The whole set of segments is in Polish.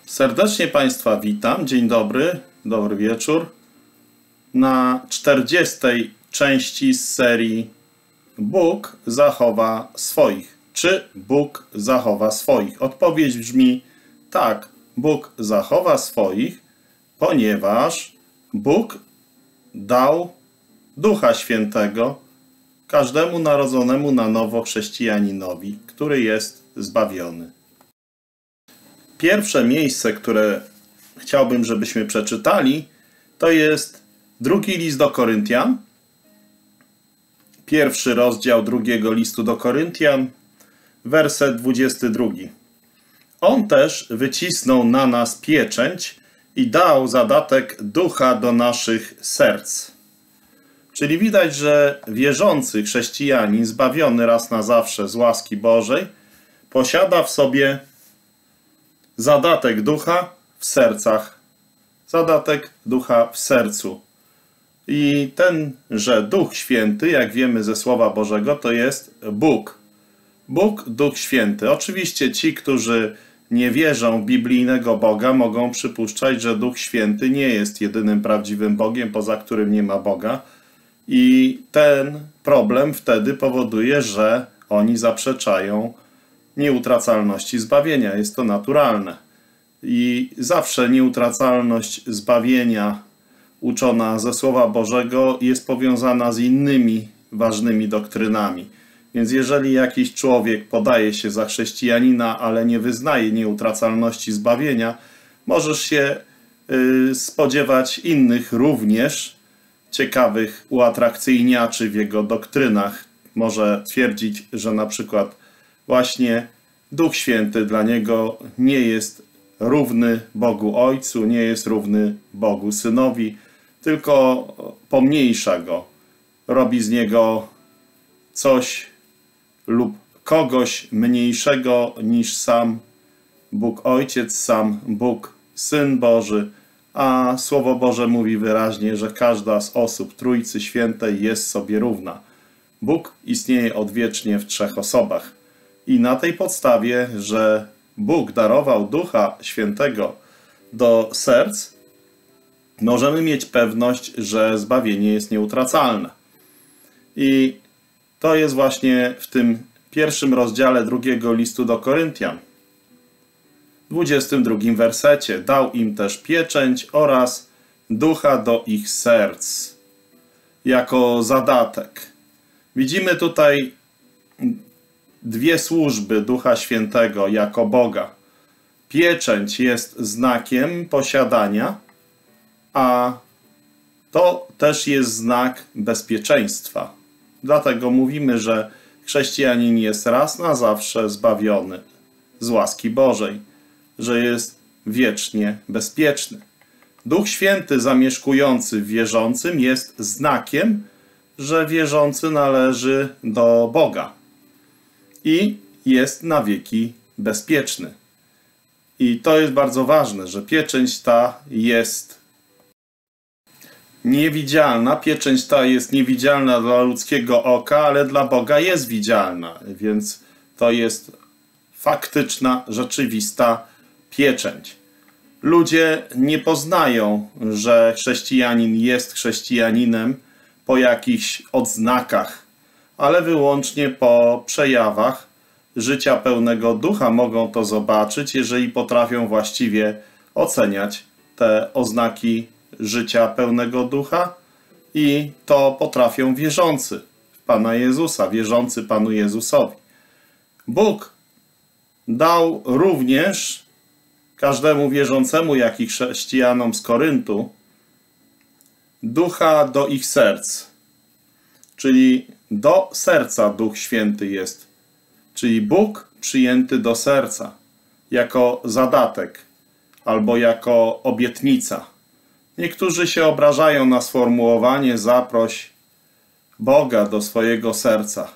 Serdecznie Państwa witam. Dzień dobry, dobry wieczór. Na 40. części z serii Bóg zachowa swoich. Czy Bóg zachowa swoich? Odpowiedź brzmi tak, Bóg zachowa swoich, ponieważ Bóg dał Ducha Świętego każdemu narodzonemu na nowo chrześcijaninowi, który jest zbawiony. Pierwsze miejsce, które chciałbym, żebyśmy przeczytali, to jest drugi list do Koryntian. Pierwszy rozdział drugiego listu do Koryntian, werset 22. On też wycisnął na nas pieczęć i dał zadatek ducha do naszych serc. Czyli widać, że wierzący chrześcijanin, zbawiony raz na zawsze z łaski Bożej, posiada w sobie zadatek ducha w sercach. Zadatek ducha w sercu. I tenże Duch Święty, jak wiemy ze Słowa Bożego, to jest Bóg. Bóg, Duch Święty. Oczywiście ci, którzy nie wierzą w biblijnego Boga, mogą przypuszczać, że Duch Święty nie jest jedynym prawdziwym Bogiem, poza którym nie ma Boga. I ten problem wtedy powoduje, że oni zaprzeczają nieutracalności zbawienia. Jest to naturalne. I zawsze nieutracalność zbawienia uczona ze Słowa Bożego jest powiązana z innymi ważnymi doktrynami. Więc jeżeli jakiś człowiek podaje się za chrześcijanina, ale nie wyznaje nieutracalności zbawienia, możesz się spodziewać innych również ciekawych uatrakcyjniaczy w jego doktrynach. Może twierdzić, że na przykład właśnie Duch Święty dla niego nie jest równy Bogu Ojcu, nie jest równy Bogu Synowi, tylko pomniejsza go, robi z niego coś lub kogoś mniejszego niż sam Bóg Ojciec, sam Bóg Syn Boży, a Słowo Boże mówi wyraźnie, że każda z osób Trójcy Świętej jest sobie równa. Bóg istnieje odwiecznie w trzech osobach. I na tej podstawie, że Bóg darował Ducha Świętego do serc, możemy mieć pewność, że zbawienie jest nieutracalne. I to jest właśnie w tym pierwszym rozdziale drugiego listu do Koryntian. W 22 wersecie. Dał im też pieczęć oraz ducha do ich serc jako zadatek. Widzimy tutaj dwie służby Ducha Świętego jako Boga. Pieczęć jest znakiem posiadania, a to też jest znak bezpieczeństwa. Dlatego mówimy, że chrześcijanin jest raz na zawsze zbawiony z łaski Bożej, że jest wiecznie bezpieczny. Duch Święty zamieszkujący w wierzącym jest znakiem, że wierzący należy do Boga i jest na wieki bezpieczny. I to jest bardzo ważne, że pieczęć ta jest niewidzialna. Pieczęć ta jest niewidzialna dla ludzkiego oka, ale dla Boga jest widzialna. Więc to jest faktyczna, rzeczywista pieczęć. Ludzie nie poznają, że chrześcijanin jest chrześcijaninem po jakichś odznakach, ale wyłącznie po przejawach życia pełnego ducha mogą to zobaczyć, jeżeli potrafią właściwie oceniać te oznaki życia pełnego ducha i to potrafią wierzący w Pana Jezusa, wierzący Panu Jezusowi. Bóg dał również każdemu wierzącemu, jak i chrześcijanom z Koryntu, ducha do ich serc. Czyli do serca Duch Święty jest. Czyli Bóg przyjęty do serca jako zadatek albo jako obietnica. Niektórzy się obrażają na sformułowanie zaproś Boga do swojego serca.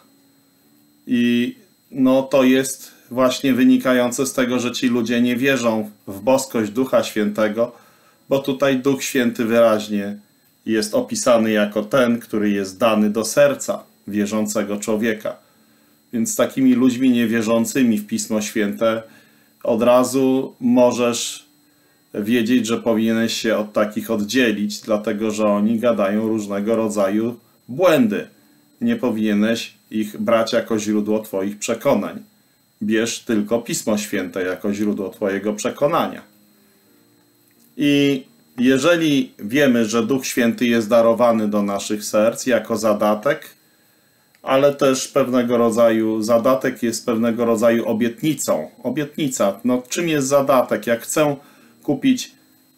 I to jest właśnie wynikające z tego, że ci ludzie nie wierzą w boskość Ducha Świętego, bo tutaj Duch Święty wyraźnie jest opisany jako ten, który jest dany do serca wierzącego człowieka. Więc z takimi ludźmi niewierzącymi w Pismo Święte od razu możesz wiedzieć, że powinieneś się od takich oddzielić, dlatego że oni gadają różnego rodzaju błędy. Nie powinieneś ich brać jako źródło twoich przekonań. Bierz tylko Pismo Święte jako źródło twojego przekonania. I jeżeli wiemy, że Duch Święty jest darowany do naszych serc jako zadatek, ale też pewnego rodzaju zadatek jest pewnego rodzaju obietnicą. Obietnica, no czym jest zadatek? Jak chcę kupić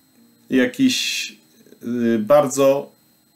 jakiś bardzo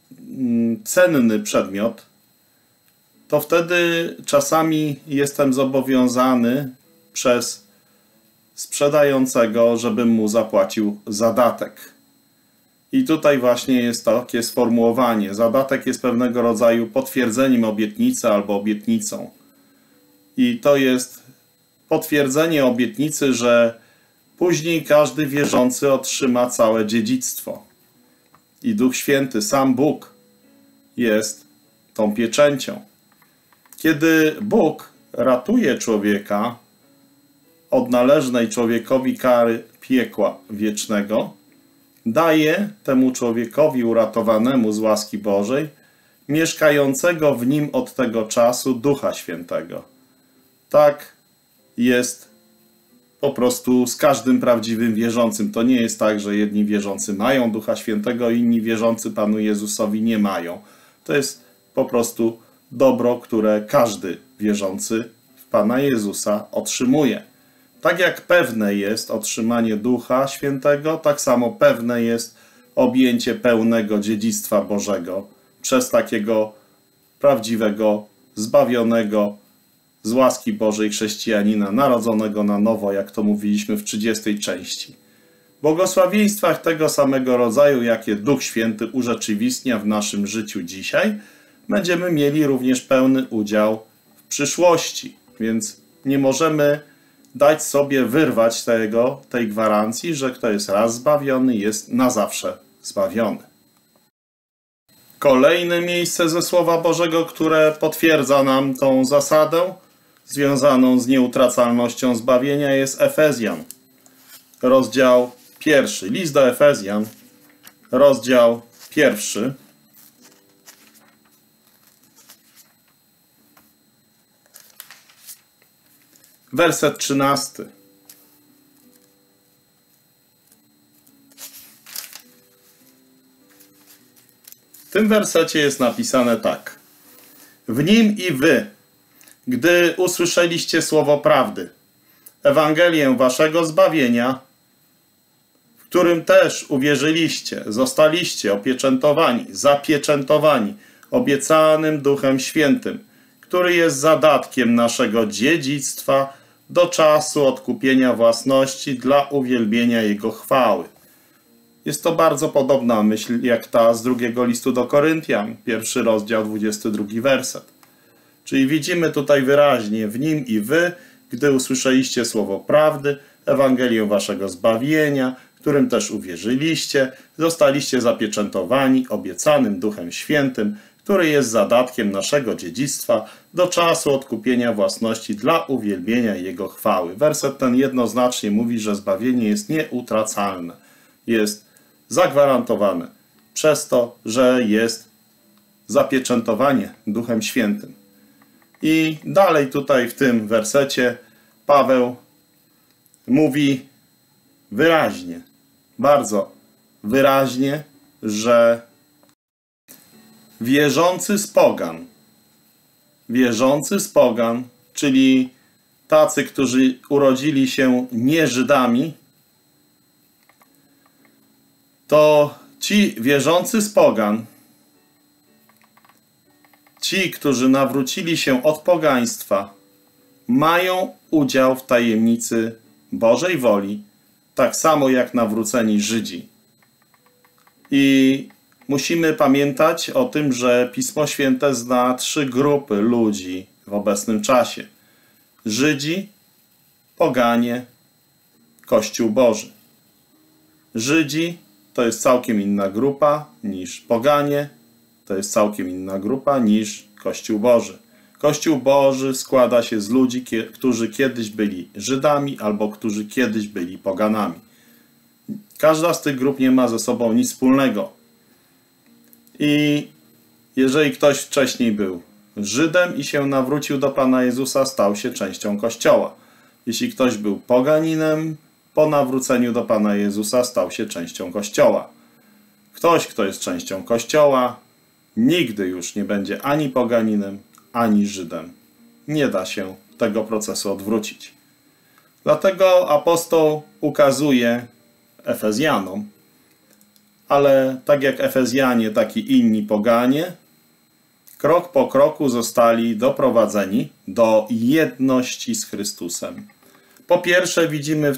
cenny przedmiot, to wtedy czasami jestem zobowiązany przez sprzedającego, żebym mu zapłacił zadatek. I tutaj właśnie jest takie sformułowanie. Zadatek jest pewnego rodzaju potwierdzeniem obietnicy albo obietnicą. I to jest potwierdzenie obietnicy, że później każdy wierzący otrzyma całe dziedzictwo. I Duch Święty, sam Bóg, jest tą pieczęcią. Kiedy Bóg ratuje człowieka od należnej człowiekowi kary piekła wiecznego, daje temu człowiekowi uratowanemu z łaski Bożej, mieszkającego w nim od tego czasu Ducha Świętego. Tak jest po prostu z każdym prawdziwym wierzącym. To nie jest tak, że jedni wierzący mają Ducha Świętego, inni wierzący Panu Jezusowi nie mają. To jest po prostu dobro, które każdy wierzący w Pana Jezusa otrzymuje. Tak jak pewne jest otrzymanie Ducha Świętego, tak samo pewne jest objęcie pełnego dziedzictwa Bożego przez takiego prawdziwego, zbawionego z łaski Bożej chrześcijanina, narodzonego na nowo, jak to mówiliśmy w 30 części. W błogosławieństwach tego samego rodzaju, jakie Duch Święty urzeczywistnia w naszym życiu dzisiaj, będziemy mieli również pełny udział w przyszłości, więc nie możemy dać sobie wyrwać tej gwarancji, że kto jest raz zbawiony, jest na zawsze zbawiony. Kolejne miejsce ze Słowa Bożego, które potwierdza nam tą zasadę związaną z nieutracalnością zbawienia, jest Efezjan. Rozdział 1. List do Efezjan, rozdział 1. Werset 13. W tym wersecie jest napisane tak. W nim i wy, gdy usłyszeliście słowo prawdy, Ewangelię waszego zbawienia, w którym też uwierzyliście, zostaliście opieczętowani, zapieczętowani obiecanym Duchem Świętym, który jest zadatkiem naszego dziedzictwa do czasu odkupienia własności dla uwielbienia Jego chwały. Jest to bardzo podobna myśl jak ta z drugiego listu do Koryntian, 1 rozdział, 22 werset. Czyli widzimy tutaj wyraźnie, w nim i wy, gdy usłyszeliście słowo prawdy, Ewangelię waszego zbawienia, którym też uwierzyliście, zostaliście zapieczętowani obiecanym Duchem Świętym, który jest zadatkiem naszego dziedzictwa do czasu odkupienia własności dla uwielbienia Jego chwały. Werset ten jednoznacznie mówi, że zbawienie jest nieutracalne. Jest zagwarantowane przez to, że jest zapieczętowanie Duchem Świętym. I dalej tutaj w tym wersecie Paweł mówi wyraźnie, bardzo wyraźnie, że wierzący z pogan, czyli tacy, którzy urodzili się nie Żydami, to ci wierzący z pogan, ci, którzy nawrócili się od pogaństwa, mają udział w tajemnicy Bożej woli, tak samo jak nawróceni Żydzi. I musimy pamiętać o tym, że Pismo Święte zna 3 grupy ludzi w obecnym czasie. Żydzi, poganie, Kościół Boży. Żydzi to jest całkiem inna grupa niż poganie, to jest całkiem inna grupa niż Kościół Boży. Kościół Boży składa się z ludzi, którzy kiedyś byli Żydami albo którzy kiedyś byli poganami. Każda z tych grup nie ma ze sobą nic wspólnego. I jeżeli ktoś wcześniej był Żydem i się nawrócił do Pana Jezusa, stał się częścią Kościoła. Jeśli ktoś był poganinem, po nawróceniu do Pana Jezusa stał się częścią Kościoła. Ktoś, kto jest częścią Kościoła, nigdy już nie będzie ani poganinem, ani Żydem. Nie da się tego procesu odwrócić. Dlatego apostoł ukazuje Efezjanom, ale tak jak Efezjanie, tak i inni poganie, krok po kroku zostali doprowadzeni do jedności z Chrystusem. Po pierwsze widzimy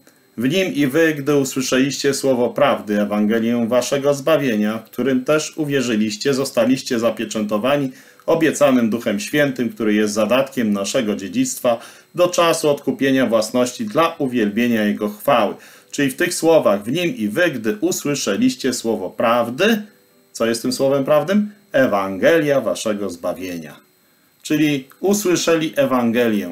w Nim i wy, gdy usłyszeliście słowo prawdy, Ewangelię waszego zbawienia, w którym też uwierzyliście, zostaliście zapieczętowani obiecanym Duchem Świętym, który jest zadatkiem naszego dziedzictwa do czasu odkupienia własności dla uwielbienia Jego chwały. Czyli w tych słowach, w Nim i wy, gdy usłyszeliście słowo prawdy, co jest tym słowem prawdym? Ewangelia waszego zbawienia. Czyli usłyszeli Ewangelię,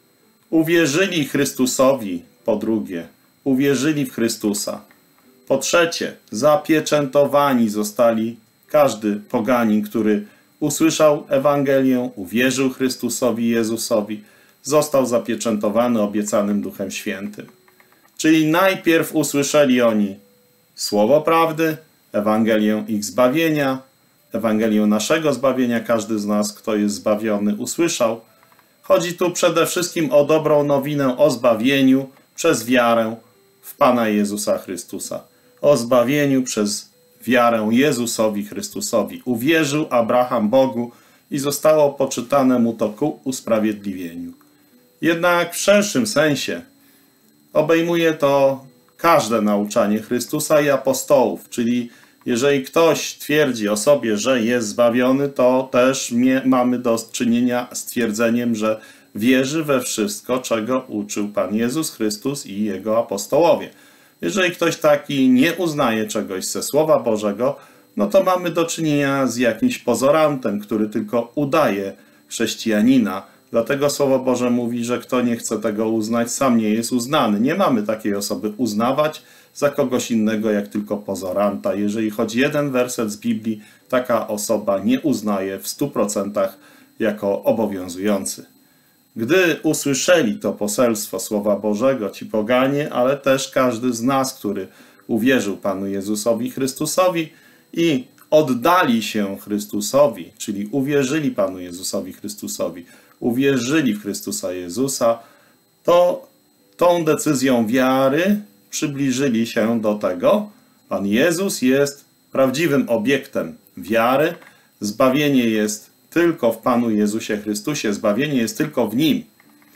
uwierzyli Chrystusowi, po drugie, uwierzyli w Chrystusa. Po trzecie, zapieczętowani zostali każdy poganin, który usłyszał Ewangelię, uwierzył Chrystusowi Jezusowi, został zapieczętowany obiecanym Duchem Świętym. Czyli najpierw usłyszeli oni słowo prawdy, Ewangelię ich zbawienia, Ewangelię naszego zbawienia, każdy z nas, kto jest zbawiony, usłyszał. Chodzi tu przede wszystkim o dobrą nowinę o zbawieniu przez wiarę w Pana Jezusa Chrystusa. O zbawieniu przez wiarę Jezusowi Chrystusowi. Uwierzył Abraham Bogu i zostało poczytane mu to ku usprawiedliwieniu. Jednak w szerszym sensie obejmuje to każde nauczanie Chrystusa i apostołów, czyli jeżeli ktoś twierdzi o sobie, że jest zbawiony, to też mamy do czynienia z twierdzeniem, że wierzy we wszystko, czego uczył Pan Jezus Chrystus i Jego apostołowie. Jeżeli ktoś taki nie uznaje czegoś ze Słowa Bożego, no to mamy do czynienia z jakimś pozorantem, który tylko udaje chrześcijanina. Dlatego Słowo Boże mówi, że kto nie chce tego uznać, sam nie jest uznany. Nie mamy takiej osoby uznawać za kogoś innego, jak tylko pozoranta. Jeżeli choć jeden werset z Biblii, taka osoba nie uznaje w 100% jako obowiązujący. Gdy usłyszeli to poselstwo Słowa Bożego, ci poganie, ale też każdy z nas, który uwierzył Panu Jezusowi Chrystusowi i oddali się Chrystusowi, czyli uwierzyli Panu Jezusowi Chrystusowi, uwierzyli w Chrystusa Jezusa, to tą decyzją wiary przybliżyli się do tego. Pan Jezus jest prawdziwym obiektem wiary. Zbawienie jest tylko w Panu Jezusie Chrystusie. Zbawienie jest tylko w Nim.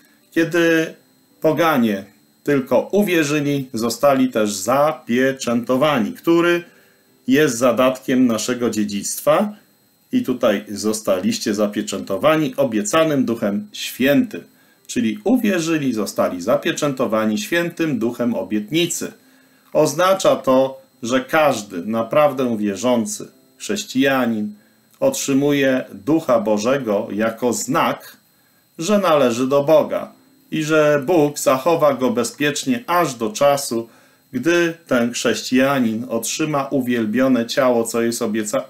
Kiedy poganie tylko uwierzyli, zostali też zapieczętowani, który jest zadatkiem naszego dziedzictwa. I tutaj zostaliście zapieczętowani obiecanym Duchem Świętym. Czyli uwierzyli, zostali zapieczętowani świętym duchem obietnicy. Oznacza to, że każdy naprawdę wierzący chrześcijanin otrzymuje Ducha Bożego jako znak, że należy do Boga i że Bóg zachowa go bezpiecznie aż do czasu, gdy ten chrześcijanin otrzyma uwielbione ciało, co jest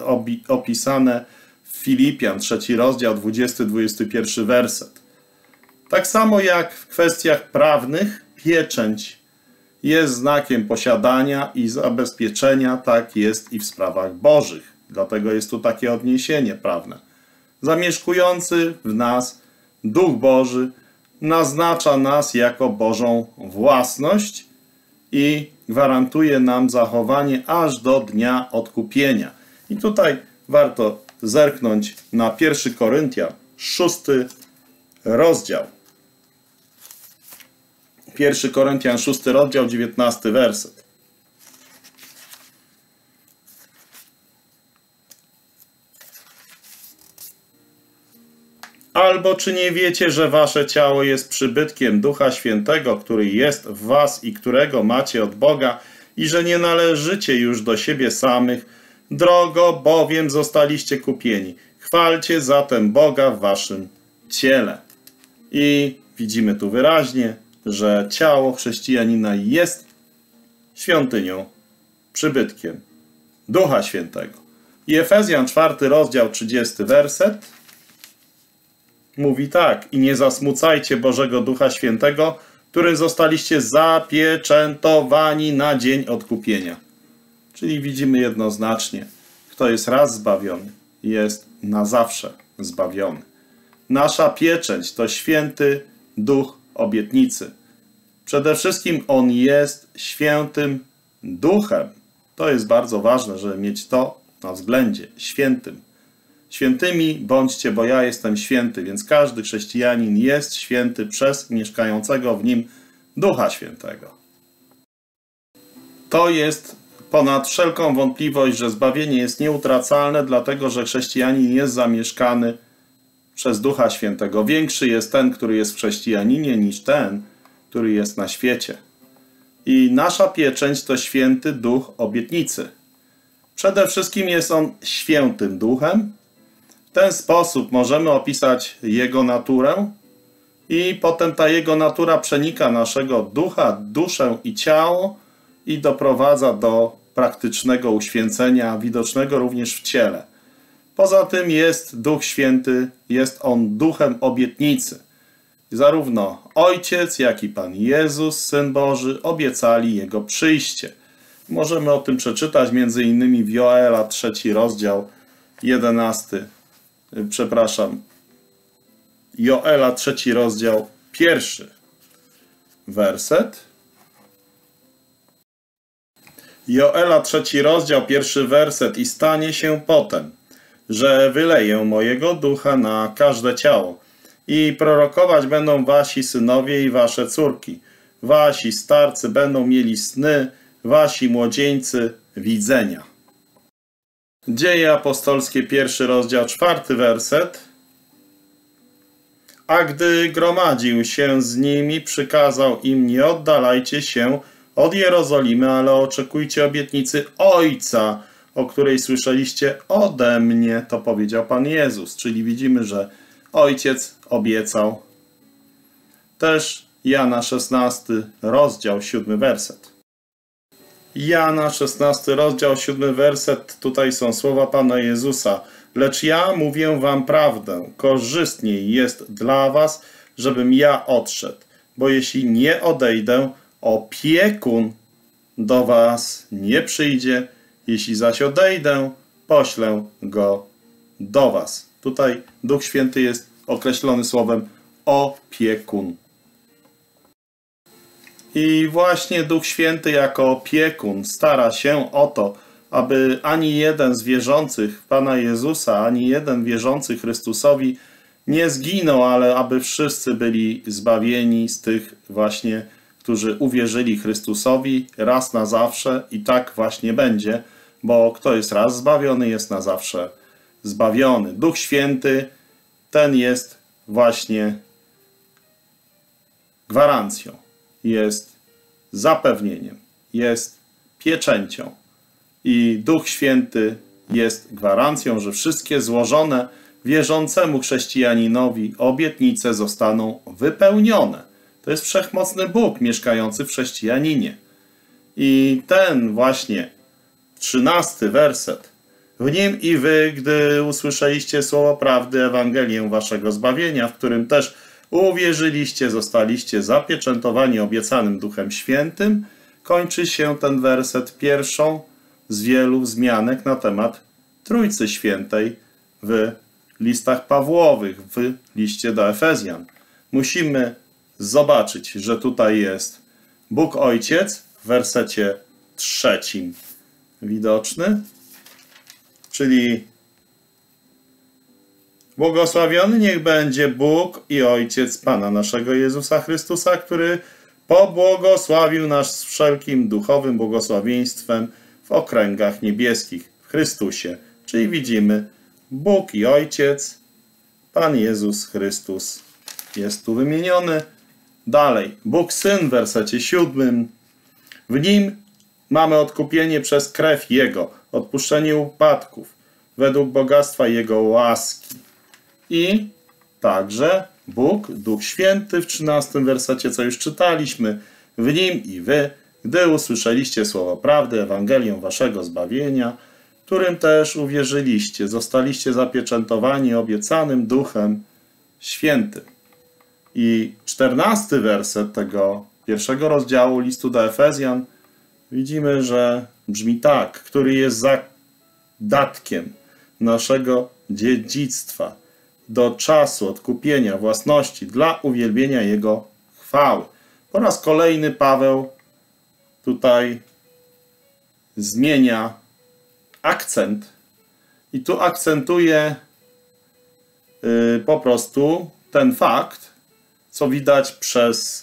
opisane w Filipian, 3 rozdział, 20-21 werset. Tak samo jak w kwestiach prawnych, pieczęć jest znakiem posiadania i zabezpieczenia, tak jest i w sprawach bożych. Dlatego jest tu takie odniesienie prawne. Zamieszkujący w nas Duch Boży naznacza nas jako Bożą własność i gwarantuje nam zachowanie aż do dnia odkupienia. I tutaj warto zerknąć na 1 Koryntian, 6 rozdział. 1 Koryntian, 6 rozdział, 19 werset. Albo czy nie wiecie, że wasze ciało jest przybytkiem Ducha Świętego, który jest w was i którego macie od Boga, i że nie należycie już do siebie samych, drogo bowiem zostaliście kupieni. Chwalcie zatem Boga w waszym ciele. I widzimy tu wyraźnie, że ciało chrześcijanina jest świątynią, przybytkiem Ducha Świętego. I Efezjan 4 rozdział 30 werset mówi tak: i nie zasmucajcie Bożego Ducha Świętego, którym zostaliście zapieczętowani na dzień odkupienia. Czyli widzimy jednoznacznie, kto jest raz zbawiony, jest na zawsze zbawiony. Nasza pieczęć to święty Duch obietnicy. Przede wszystkim On jest świętym Duchem. To jest bardzo ważne, żeby mieć to na względzie. Świętym. Świętymi bądźcie, bo ja jestem święty, więc każdy chrześcijanin jest święty przez mieszkającego w nim Ducha Świętego. To jest ponad wszelką wątpliwość, że zbawienie jest nieutracalne, dlatego że chrześcijanin jest zamieszkany przez Ducha Świętego. Większy jest ten, który jest w chrześcijaninie, niż ten, który jest na świecie. I nasza pieczęć to święty Duch obietnicy. Przede wszystkim jest on świętym Duchem. W ten sposób możemy opisać Jego naturę i potem ta Jego natura przenika naszego ducha, duszę i ciało i doprowadza do praktycznego uświęcenia, widocznego również w ciele. Poza tym jest Duch Święty, jest On Duchem obietnicy. Zarówno Ojciec, jak i Pan Jezus, Syn Boży, obiecali Jego przyjście. Możemy o tym przeczytać m.in. w Joela 3 rozdział 11. Joela 3 rozdział 1 werset. Joela 3 rozdział 1 werset. I stanie się potem, że wyleję mojego ducha na każde ciało i prorokować będą wasi synowie i wasze córki. Wasi starcy będą mieli sny, wasi młodzieńcy widzenia. Dzieje apostolskie 1 rozdział 4 werset. A gdy gromadził się z nimi, przykazał im: nie oddalajcie się od Jerozolimy, ale oczekujcie obietnicy Ojca, o której słyszeliście ode mnie. To powiedział Pan Jezus. Czyli widzimy, że Ojciec obiecał. Też Jana 16 rozdział 7 werset. Jana 16 rozdział 7 werset. Tutaj są słowa Pana Jezusa. Lecz ja mówię wam prawdę. Korzystniej jest dla was, żebym ja odszedł. Bo jeśli nie odejdę, opiekun do was nie przyjdzie. Jeśli zaś odejdę, poślę go do was. Tutaj Duch Święty jest określony słowem opiekun. I właśnie Duch Święty jako opiekun stara się o to, aby ani jeden z wierzących w Pana Jezusa, ani jeden wierzący Chrystusowi nie zginął, ale aby wszyscy byli zbawieni z tych właśnie, którzy uwierzyli Chrystusowi raz na zawsze, i tak właśnie będzie, bo kto jest raz zbawiony, jest na zawsze zbawiony. Duch Święty, ten jest właśnie gwarancją, jest zapewnieniem, jest pieczęcią. I Duch Święty jest gwarancją, że wszystkie złożone wierzącemu chrześcijaninowi obietnice zostaną wypełnione. To jest wszechmocny Bóg mieszkający w chrześcijaninie. I ten właśnie 13 werset. W nim i wy, gdy usłyszeliście słowo prawdy, Ewangelię waszego zbawienia, w którym też uwierzyliście, zostaliście zapieczętowani obiecanym Duchem Świętym, kończy się ten werset pierwszą z wielu wzmianek na temat Trójcy Świętej w listach Pawłowych, w liście do Efezjan. Musimy zobaczyć, że tutaj jest Bóg Ojciec w wersecie 3 widoczny, czyli błogosławiony niech będzie Bóg i Ojciec Pana naszego Jezusa Chrystusa, który pobłogosławił nas wszelkim duchowym błogosławieństwem w okręgach niebieskich w Chrystusie. Czyli widzimy, Bóg i Ojciec, Pan Jezus Chrystus jest tu wymieniony. Dalej, Bóg Syn w wersecie 7. W Nim mamy odkupienie przez krew Jego, odpuszczenie upadków, według bogactwa Jego łaski. I także Bóg, Duch Święty w 13 wersecie, co już czytaliśmy. W Nim i wy, gdy usłyszeliście słowo prawdy, Ewangelię waszego zbawienia, którym też uwierzyliście, zostaliście zapieczętowani obiecanym Duchem Świętym. I 14 werset tego pierwszego rozdziału listu do Efezjan widzimy, że brzmi tak, który jest zadatkiem naszego dziedzictwa do czasu odkupienia własności dla uwielbienia Jego chwały. Po raz kolejny Paweł tutaj zmienia akcent i tu akcentuje po prostu ten fakt, co widać przez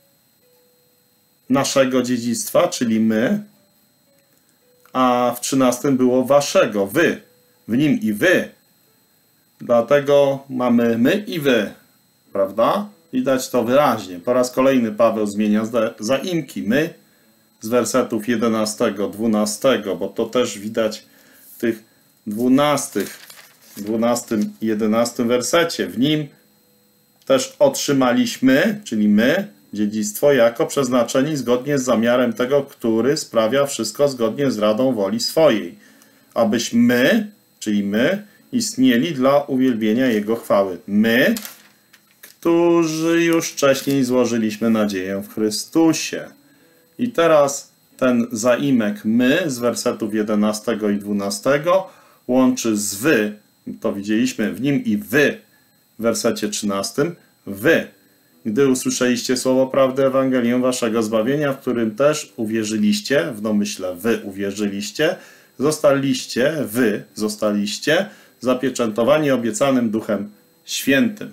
naszego dziedzictwa, czyli my, a w 13 było waszego, wy, w nim i wy. Dlatego mamy my i wy, prawda? Widać to wyraźnie. Po raz kolejny Paweł zmienia zaimki my z wersetów 11, 12, bo to też widać w tych 12 i 11 wersecie. W nim też otrzymaliśmy, czyli my, dziedzictwo jako przeznaczeni zgodnie z zamiarem tego, który sprawia wszystko zgodnie z radą woli swojej, abyśmy, czyli my, istnieli dla uwielbienia Jego chwały. My, którzy już wcześniej złożyliśmy nadzieję w Chrystusie. I teraz ten zaimek my z wersetów 11 i 12 łączy z wy, to widzieliśmy w nim i wy w wersecie 13, wy, gdy usłyszeliście słowo prawdy, Ewangelię waszego zbawienia, w którym też uwierzyliście, w domyśle wy uwierzyliście, zostaliście zapieczętowani obiecanym Duchem Świętym.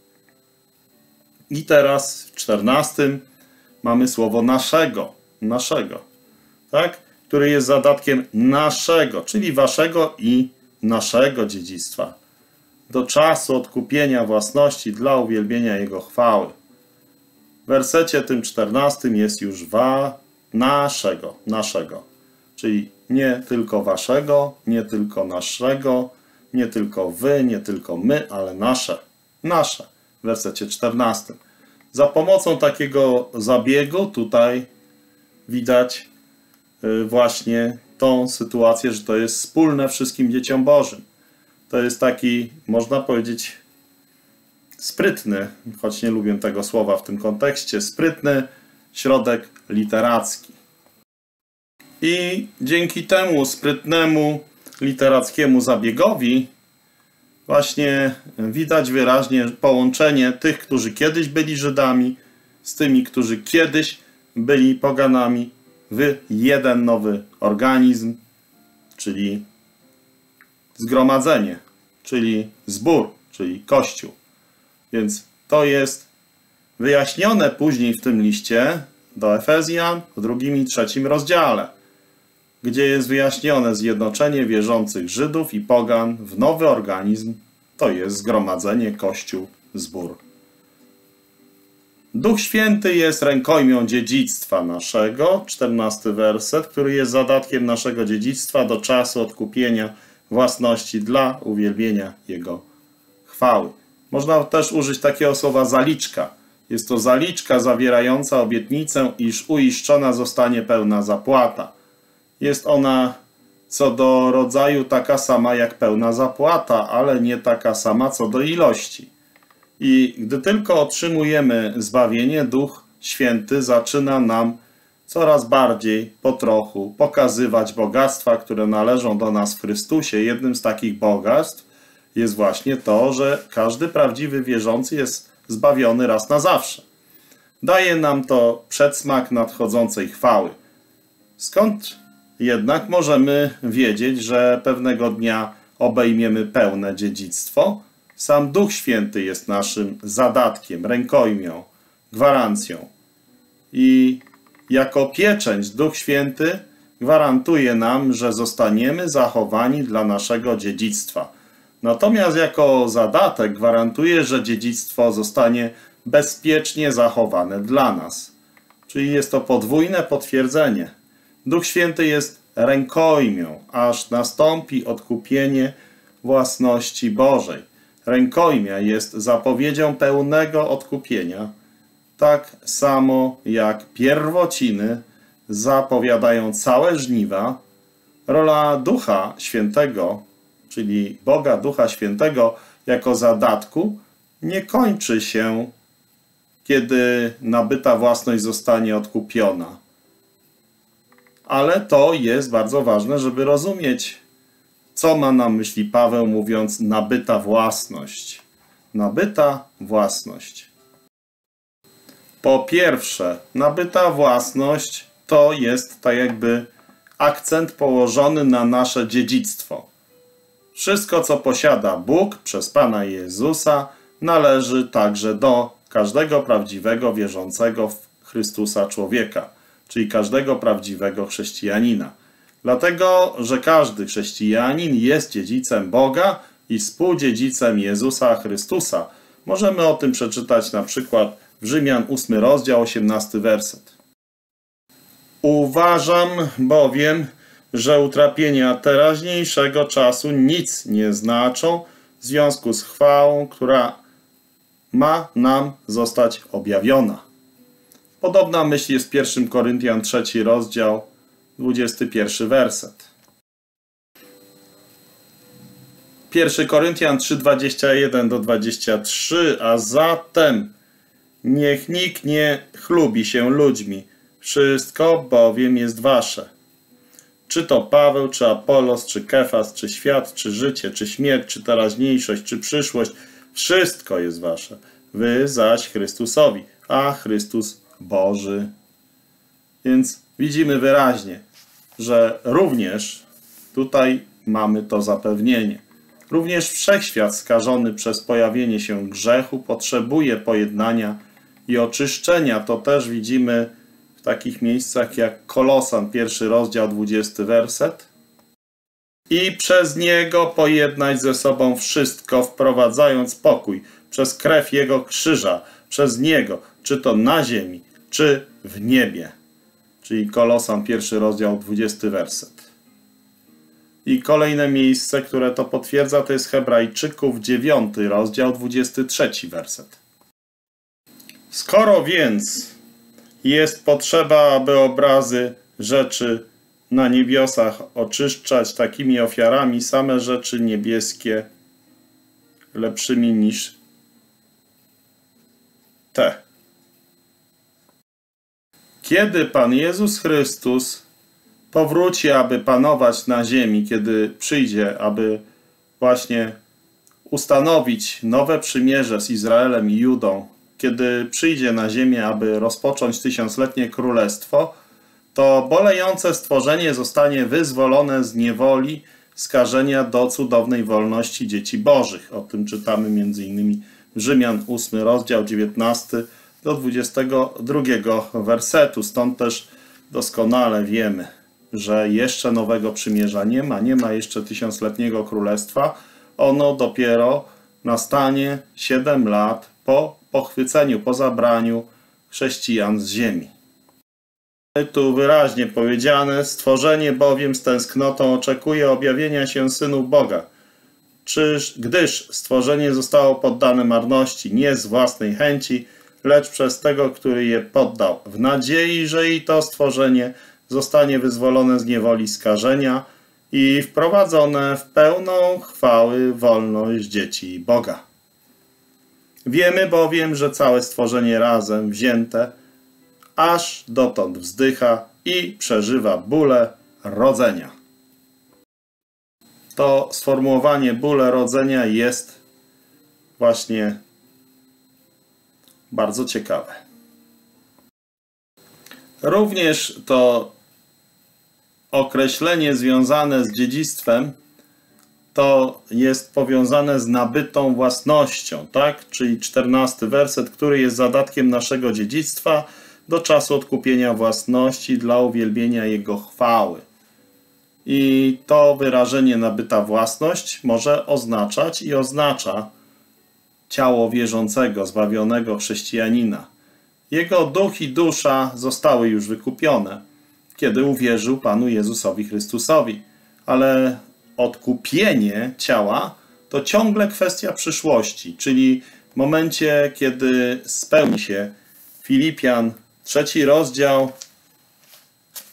I teraz w 14 mamy słowo naszego, tak? Który jest zadatkiem naszego, czyli waszego i naszego dziedzictwa, do czasu odkupienia własności dla uwielbienia Jego chwały. W wersecie tym 14 jest już naszego, czyli nie tylko waszego, nie tylko naszego, nie tylko wy, nie tylko my, ale nasze, w wersecie 14. Za pomocą takiego zabiegu tutaj widać właśnie tą sytuację, że to jest wspólne wszystkim dzieciom Bożym. To jest taki, można powiedzieć, sprytny, choć nie lubię tego słowa w tym kontekście, sprytny środek literacki. I dzięki temu sprytnemu literackiemu zabiegowi właśnie widać wyraźnie połączenie tych, którzy kiedyś byli Żydami, z tymi, którzy kiedyś byli poganami, w jeden nowy organizm, czyli zgromadzenie, czyli zbór, czyli Kościół. Więc to jest wyjaśnione później w tym liście do Efezjan w 2 i 3 rozdziale, gdzie jest wyjaśnione zjednoczenie wierzących Żydów i pogan w nowy organizm, to jest zgromadzenie, Kościół, zbór. Duch Święty jest rękojmią dziedzictwa naszego, 14 werset, który jest zadatkiem naszego dziedzictwa do czasu odkupienia własności dla uwielbienia Jego chwały. Można też użyć takiego słowa zaliczka. Jest to zaliczka zawierająca obietnicę, iż uiszczona zostanie pełna zapłata. Jest ona co do rodzaju taka sama jak pełna zapłata, ale nie taka sama co do ilości. I gdy tylko otrzymujemy zbawienie, Duch Święty zaczyna nam coraz bardziej, po trochu, pokazywać bogactwa, które należą do nas w Chrystusie. Jednym z takich bogactw jest właśnie to, że każdy prawdziwy wierzący jest zbawiony raz na zawsze. Daje nam to przedsmak nadchodzącej chwały. Skąd jednak możemy wiedzieć, że pewnego dnia obejmiemy pełne dziedzictwo? Sam Duch Święty jest naszym zadatkiem, rękojmią, gwarancją. I jako pieczęć Duch Święty gwarantuje nam, że zostaniemy zachowani dla naszego dziedzictwa. Natomiast jako zadatek gwarantuje, że dziedzictwo zostanie bezpiecznie zachowane dla nas. Czyli jest to podwójne potwierdzenie. Duch Święty jest rękojmią, aż nastąpi odkupienie własności Bożej. Rękojmia jest zapowiedzią pełnego odkupienia, tak samo jak pierwociny zapowiadają całe żniwa, rola Ducha Świętego, czyli Boga Ducha Świętego jako zadatku, nie kończy się, kiedy nabyta własność zostanie odkupiona. Ale to jest bardzo ważne, żeby rozumieć, co ma na myśli Paweł, mówiąc nabyta własność. Nabyta własność. Po pierwsze, nabyta własność to jest tak jakby akcent położony na nasze dziedzictwo. Wszystko, co posiada Bóg przez Pana Jezusa, należy także do każdego prawdziwego, wierzącego w Chrystusa człowieka, czyli każdego prawdziwego chrześcijanina. Dlatego, że każdy chrześcijanin jest dziedzicem Boga i współdziedzicem Jezusa Chrystusa. Możemy o tym przeczytać na przykład w Rzymian 8 rozdział, 18 werset. Uważam bowiem, że utrapienia teraźniejszego czasu nic nie znaczą w związku z chwałą, która ma nam zostać objawiona. Podobna myśl jest w 1 Koryntian 3 rozdział, 21 werset. 1 Koryntian 3, 21-23, a zatem niech nikt nie chlubi się ludźmi, wszystko bowiem jest wasze. Czy to Paweł, czy Apolos, czy Kefas, czy świat, czy życie, czy śmierć, czy teraźniejszość, czy przyszłość, wszystko jest wasze. Wy zaś Chrystusowi, a Chrystus Boży. Więc widzimy wyraźnie, że również tutaj mamy to zapewnienie. Również wszechświat skażony przez pojawienie się grzechu potrzebuje pojednania i oczyszczenia. To też widzimy w takich miejscach jak Kolosan, 1 rozdział, 20 werset. I przez Niego pojednać ze sobą wszystko, wprowadzając pokój przez krew Jego krzyża, przez Niego, czy to na ziemi, czy w niebie. Czyli Kolosan, 1 rozdział, 20 werset. I kolejne miejsce, które to potwierdza, to jest Hebrajczyków, 9 rozdział, 23 werset. Skoro więc jest potrzeba, aby obrazy rzeczy na niebiosach oczyszczać takimi ofiarami, same rzeczy niebieskie lepszymi niż te. Kiedy Pan Jezus Chrystus powróci, aby panować na ziemi, kiedy przyjdzie, aby właśnie ustanowić nowe przymierze z Izraelem i Judą, kiedy przyjdzie na ziemię, aby rozpocząć tysiącletnie królestwo, to bolejące stworzenie zostanie wyzwolone z niewoli, skażenia do cudownej wolności dzieci bożych. O tym czytamy m.in. w Rzymian 8 rozdział 19 do 22 wersetu. Stąd też doskonale wiemy, że jeszcze nowego przymierza nie ma jeszcze tysiącletniego królestwa. Ono dopiero nastanie 7 lat po pochwyceniu, po zabraniu chrześcijan z ziemi. Tu wyraźnie powiedziane, stworzenie bowiem z tęsknotą oczekuje objawienia się synów Boga. Gdyż stworzenie zostało poddane marności, nie z własnej chęci, lecz przez tego, który je poddał, w nadziei, że i to stworzenie zostanie wyzwolone z niewoli skażenia i wprowadzone w pełną chwały wolność dzieci Boga. Wiemy bowiem, że całe stworzenie razem wzięte aż dotąd wzdycha i przeżywa bóle rodzenia. To sformułowanie bóle rodzenia jest właśnie bardzo ciekawe. Również to określenie związane z dziedzictwem to jest powiązane z nabytą własnością, tak? Czyli 14 werset, który jest zadatkiem naszego dziedzictwa do czasu odkupienia własności dla uwielbienia Jego chwały. I to wyrażenie nabyta własność może oznaczać i oznacza ciało wierzącego, zbawionego chrześcijanina. Jego duch i dusza zostały już wykupione, kiedy uwierzył Panu Jezusowi Chrystusowi. Ale odkupienie ciała to ciągle kwestia przyszłości, czyli w momencie, kiedy spełni się Filipian 3 rozdział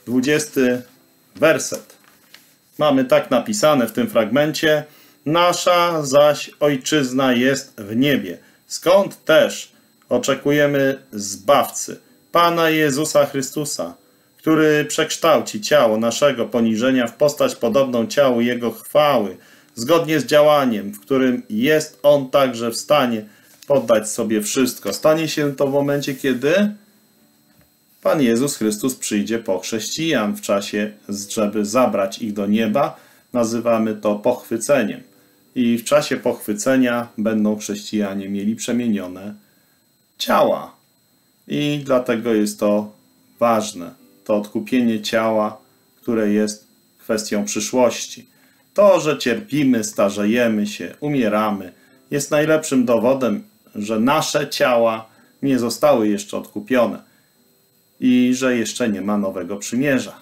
20 werset. Mamy tak napisane w tym fragmencie: nasza zaś ojczyzna jest w niebie, skąd też oczekujemy Zbawcy, Pana Jezusa Chrystusa, który przekształci ciało naszego poniżenia w postać podobną ciału Jego chwały, zgodnie z działaniem, w którym jest On także w stanie poddać sobie wszystko. Stanie się to w momencie, kiedy Pan Jezus Chrystus przyjdzie po chrześcijan w czasie, żeby zabrać ich do nieba. Nazywamy to pochwyceniem. I w czasie pochwycenia będą chrześcijanie mieli przemienione ciała. I dlatego jest to ważne. To odkupienie ciała, które jest kwestią przyszłości. To, że cierpimy, starzejemy się, umieramy, jest najlepszym dowodem, że nasze ciała nie zostały jeszcze odkupione i że jeszcze nie ma nowego przymierza.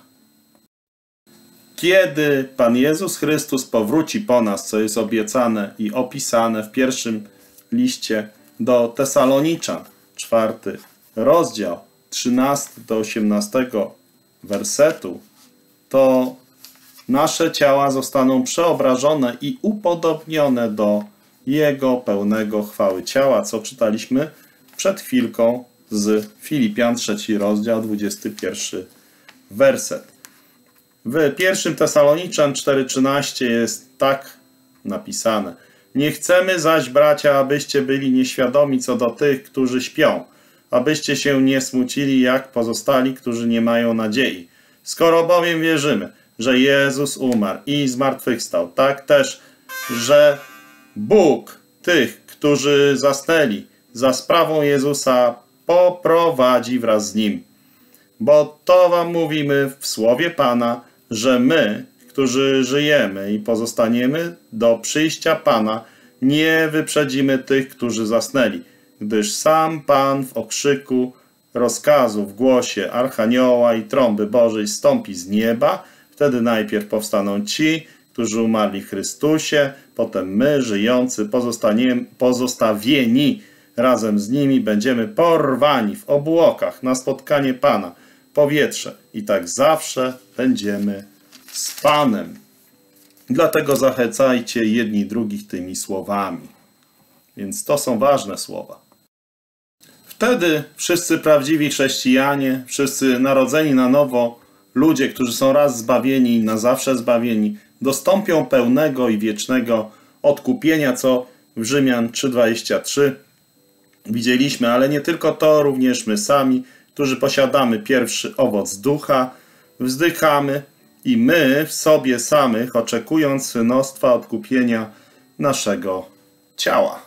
Kiedy Pan Jezus Chrystus powróci po nas, co jest obiecane i opisane w pierwszym liście do Tesaloniczan, 4 rozdział, 13 do 18 wersetu, to nasze ciała zostaną przeobrażone i upodobnione do Jego pełnego chwały ciała, co czytaliśmy przed chwilką z Filipian, 3 rozdział, 21 werset. W 1 Tesaloniczan 4,13 jest tak napisane: nie chcemy zaś, bracia, abyście byli nieświadomi co do tych, którzy śpią, abyście się nie smucili jak pozostali, którzy nie mają nadziei. Skoro bowiem wierzymy, że Jezus umarł i zmartwychwstał, tak też, że Bóg tych, którzy zasnęli, za sprawą Jezusa poprowadzi wraz z Nim. Bo to wam mówimy w słowie Pana, że my, którzy żyjemy i pozostaniemy do przyjścia Pana, nie wyprzedzimy tych, którzy zasnęli, gdyż sam Pan w okrzyku rozkazu, w głosie archanioła i trąby Bożej zstąpi z nieba. Wtedy najpierw powstaną ci, którzy umarli w Chrystusie, potem my, żyjący, pozostawieni razem z nimi, będziemy porwani w obłokach na spotkanie Pana, powietrze, i tak zawsze będziemy z Panem. Dlatego zachęcajcie jedni drugich tymi słowami. Więc to są ważne słowa. Wtedy wszyscy prawdziwi chrześcijanie, wszyscy narodzeni na nowo, ludzie, którzy są raz zbawieni i na zawsze zbawieni, dostąpią pełnego i wiecznego odkupienia, co w Rzymian 3,23 widzieliśmy, ale nie tylko to, również my sami, którzy posiadamy pierwszy owoc ducha, wzdychamy i my w sobie samych, oczekując synostwa odkupienia naszego ciała.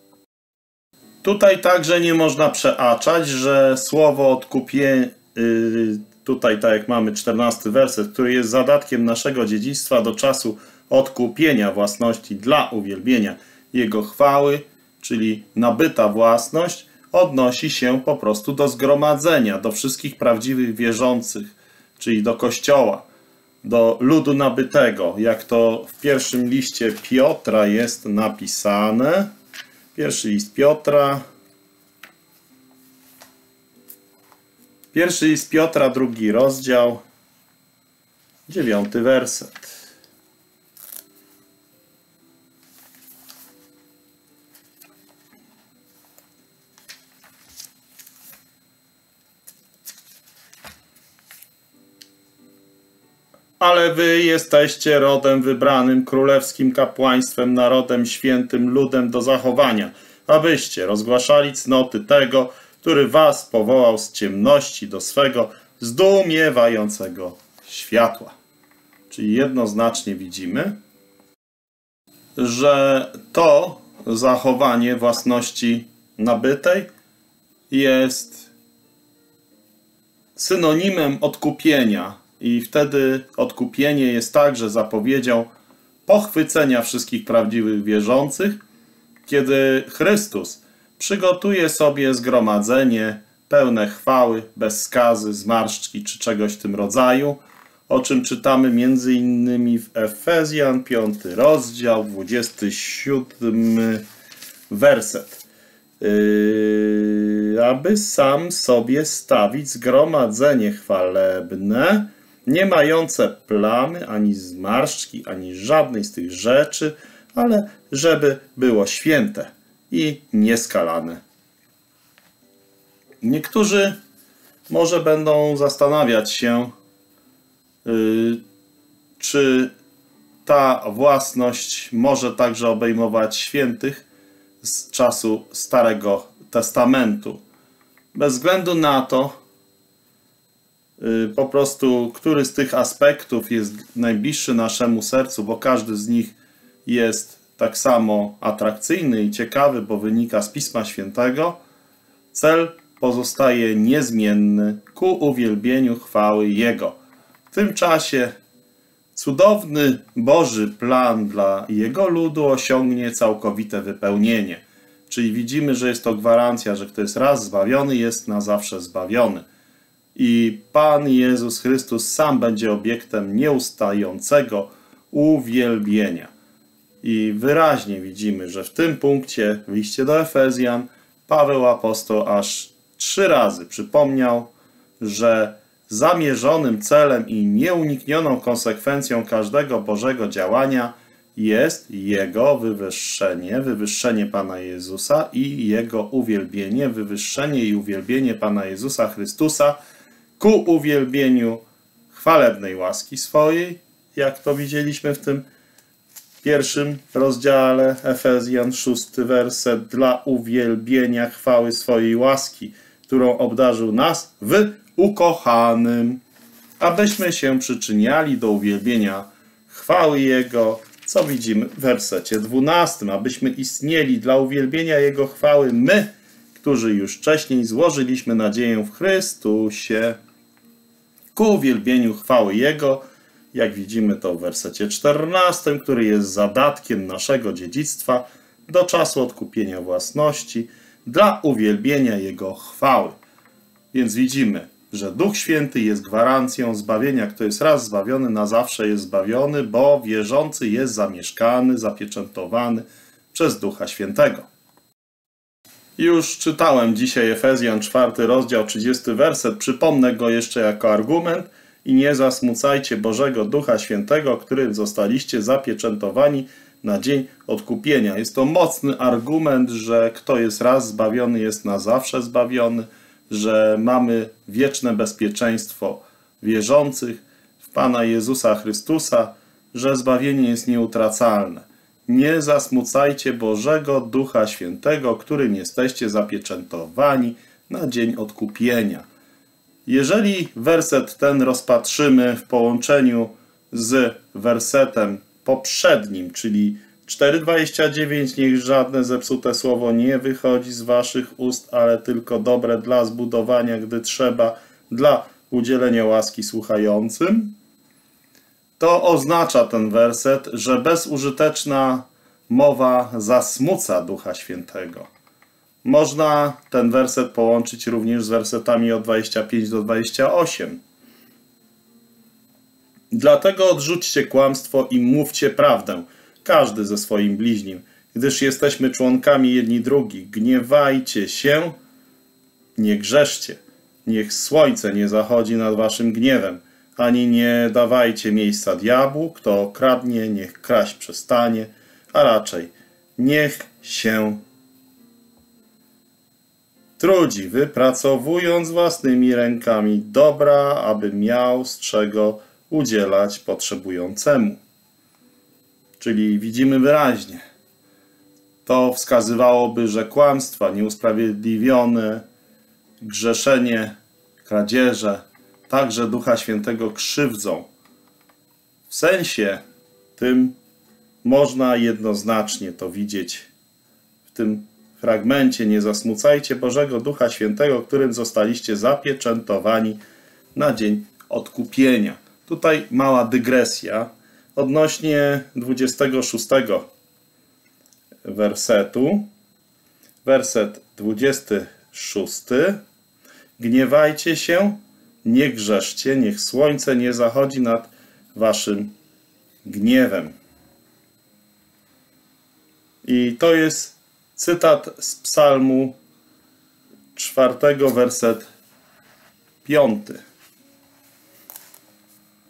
Tutaj także nie można przeaczać, że słowo odkupienie, tutaj tak jak mamy 14 werset, który jest zadatkiem naszego dziedzictwa do czasu odkupienia własności dla uwielbienia Jego chwały, czyli nabyta własność, odnosi się po prostu do zgromadzenia, do wszystkich prawdziwych wierzących, czyli do Kościoła, do ludu nabytego, jak to w pierwszym liście Piotra jest napisane. Pierwszy list Piotra, 2 rozdział, 9 werset. Ale wy jesteście rodem wybranym, królewskim kapłaństwem, narodem świętym, ludem do zachowania, abyście rozgłaszali cnoty tego, który was powołał z ciemności do swego zdumiewającego światła. Czyli jednoznacznie widzimy, że to zachowanie własności nabytej jest synonimem odkupienia. I wtedy odkupienie jest także zapowiedzią pochwycenia wszystkich prawdziwych wierzących, kiedy Chrystus przygotuje sobie zgromadzenie pełne chwały, bez skazy, zmarszczki czy czegoś w tym rodzaju, o czym czytamy między innymi w Efezjan 5 rozdział, 27 werset. Aby sam sobie stawić zgromadzenie chwalebne, nie mające plamy, ani zmarszczki, ani żadnej z tych rzeczy, ale żeby było święte i nieskalane. Niektórzy może będą zastanawiać się, czy ta własność może także obejmować świętych z czasu Starego Testamentu. Bez względu na to, po prostu, który z tych aspektów jest najbliższy naszemu sercu, bo każdy z nich jest tak samo atrakcyjny i ciekawy, bo wynika z Pisma Świętego, cel pozostaje niezmienny ku uwielbieniu chwały Jego. W tym czasie cudowny Boży plan dla Jego ludu osiągnie całkowite wypełnienie. Czyli widzimy, że jest to gwarancja, że kto jest raz zbawiony, jest na zawsze zbawiony. I Pan Jezus Chrystus sam będzie obiektem nieustającego uwielbienia. I wyraźnie widzimy, że w tym punkcie w liście do Efezjan Paweł apostoł aż 3 razy przypomniał, że zamierzonym celem i nieuniknioną konsekwencją każdego Bożego działania jest Jego wywyższenie, wywyższenie Pana Jezusa i Jego uwielbienie, wywyższenie i uwielbienie Pana Jezusa Chrystusa ku uwielbieniu chwalebnej łaski swojej, jak to widzieliśmy w tym pierwszym rozdziale Efezjan, 6 werset, dla uwielbienia chwały swojej łaski, którą obdarzył nas w ukochanym, abyśmy się przyczyniali do uwielbienia chwały Jego, co widzimy w wersecie 12, abyśmy istnieli dla uwielbienia Jego chwały my, którzy już wcześniej złożyliśmy nadzieję w Chrystusie, ku uwielbieniu chwały Jego, jak widzimy to w wersecie 14, który jest zadatkiem naszego dziedzictwa do czasu odkupienia własności, dla uwielbienia Jego chwały. Więc widzimy, że Duch Święty jest gwarancją zbawienia. Kto jest raz zbawiony, na zawsze jest zbawiony, bo wierzący jest zamieszkany, zapieczętowany przez Ducha Świętego. Już czytałem dzisiaj Efezjan 4 rozdział 30 werset. Przypomnę go jeszcze jako argument. I nie zasmucajcie Bożego Ducha Świętego, którym zostaliście zapieczętowani na dzień odkupienia. Jest to mocny argument, że kto jest raz zbawiony, jest na zawsze zbawiony, że mamy wieczne bezpieczeństwo wierzących w Pana Jezusa Chrystusa, że zbawienie jest nieutracalne. Nie zasmucajcie Bożego Ducha Świętego, którym jesteście zapieczętowani na dzień odkupienia. Jeżeli werset ten rozpatrzymy w połączeniu z wersetem poprzednim, czyli 4:29, niech żadne zepsute słowo nie wychodzi z waszych ust, ale tylko dobre dla zbudowania, gdy trzeba, dla udzielenia łaski słuchającym, to oznacza ten werset, że bezużyteczna mowa zasmuca Ducha Świętego. Można ten werset połączyć również z wersetami od 25 do 28. Dlatego odrzućcie kłamstwo i mówcie prawdę, każdy ze swoim bliźnim, gdyż jesteśmy członkami jedni drugich. Gniewajcie się, nie grzeszcie. Niech słońce nie zachodzi nad waszym gniewem, ani nie dawajcie miejsca diabłu. Kto kradnie, niech kraść przestanie, a raczej niech się trudzi, wypracowując własnymi rękami dobra, aby miał z czego udzielać potrzebującemu. Czyli widzimy wyraźnie, to wskazywałoby, że kłamstwa nieusprawiedliwione, grzeszenie, kradzieże także Ducha Świętego krzywdzą. W sensie tym można jednoznacznie to widzieć w tym fragmencie. Nie zasmucajcie Bożego Ducha Świętego, którym zostaliście zapieczętowani na dzień odkupienia. Tutaj mała dygresja odnośnie 26 wersetu. Werset 26. Gniewajcie się, nie grzeszcie, niech słońce nie zachodzi nad waszym gniewem. I to jest cytat z Psalmu 4, werset 5.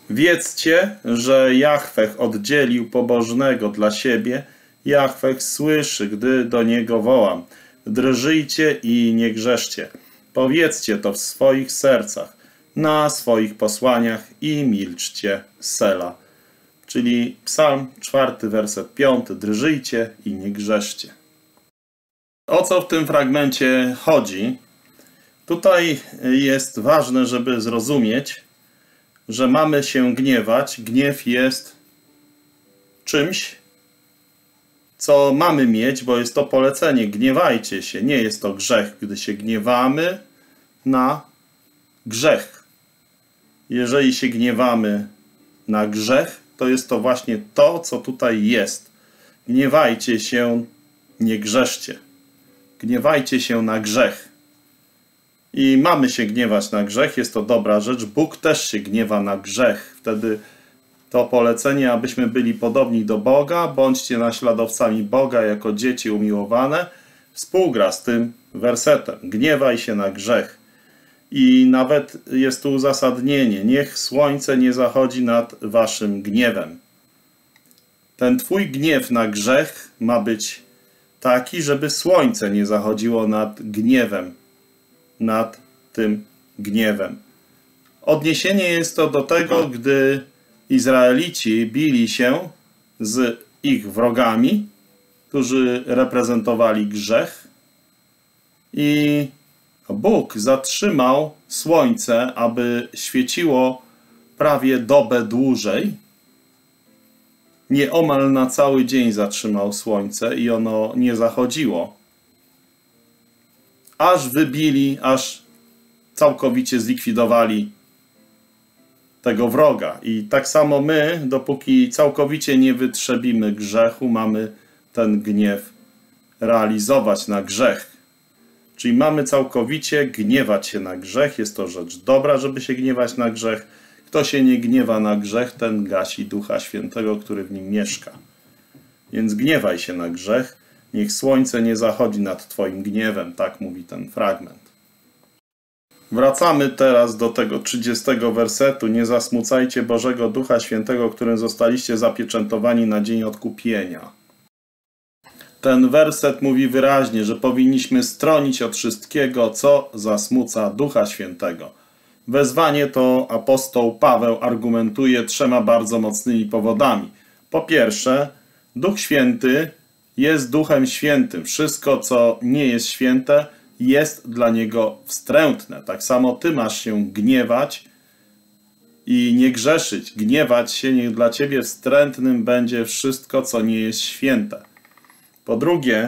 Wiedzcie, że Jahweh oddzielił pobożnego dla siebie. Jahweh słyszy, gdy do niego wołam. Drżyjcie i nie grzeszcie. Powiedzcie to w swoich sercach, na swoich posłaniach i milczcie. Sela. Czyli Psalm 4, werset 5. Drżyjcie i nie grzeszcie. O co w tym fragmencie chodzi? Tutaj jest ważne, żeby zrozumieć, że mamy się gniewać. Gniew jest czymś, co mamy mieć, bo jest to polecenie. Gniewajcie się. Nie jest to grzech, gdy się gniewamy na grzech. Jeżeli się gniewamy na grzech, to jest to właśnie to, co tutaj jest. Gniewajcie się, nie grzeszcie. Gniewajcie się na grzech. I mamy się gniewać na grzech, jest to dobra rzecz. Bóg też się gniewa na grzech. Wtedy to polecenie, abyśmy byli podobni do Boga, bądźcie naśladowcami Boga jako dzieci umiłowane, współgra z tym wersetem. Gniewaj się na grzech. I nawet jest tu uzasadnienie. Niech słońce nie zachodzi nad waszym gniewem. Ten twój gniew na grzech ma być taki, żeby słońce nie zachodziło nad gniewem. Nad tym gniewem. Odniesienie jest to do tego, gdy Izraelici bili się z ich wrogami, którzy reprezentowali grzech, i Bóg zatrzymał słońce, aby świeciło prawie dobę dłużej. Nieomal na cały dzień zatrzymał słońce i ono nie zachodziło. Aż wybili, aż całkowicie zlikwidowali tego wroga. I tak samo my, dopóki całkowicie nie wytrzebimy grzechu, mamy ten gniew realizować na grzech. Czyli mamy całkowicie gniewać się na grzech. Jest to rzecz dobra, żeby się gniewać na grzech. Kto się nie gniewa na grzech, ten gasi Ducha Świętego, który w nim mieszka. Więc gniewaj się na grzech. Niech słońce nie zachodzi nad twoim gniewem. Tak mówi ten fragment. Wracamy teraz do tego 30 wersetu. Nie zasmucajcie Bożego Ducha Świętego, którym zostaliście zapieczętowani na dzień odkupienia. Ten werset mówi wyraźnie, że powinniśmy stronić od wszystkiego, co zasmuca Ducha Świętego. Wezwanie to apostoł Paweł argumentuje 3 bardzo mocnymi powodami. Po pierwsze, Duch Święty jest Duchem Świętym. Wszystko, co nie jest święte, jest dla Niego wstrętne. Tak samo ty masz się gniewać i nie grzeszyć. Gniewać się, niech dla ciebie wstrętnym będzie wszystko, co nie jest święte. Po drugie,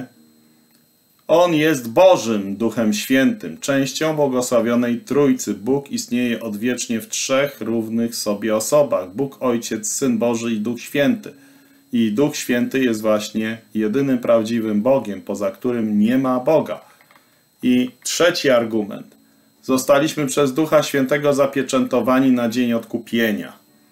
On jest Bożym Duchem Świętym, częścią błogosławionej Trójcy. Bóg istnieje odwiecznie w 3 równych sobie osobach. Bóg, Ojciec, Syn Boży i Duch Święty. I Duch Święty jest właśnie jedynym prawdziwym Bogiem, poza którym nie ma Boga. I trzeci argument. Zostaliśmy przez Ducha Świętego zapieczętowani na dzień odkupienia.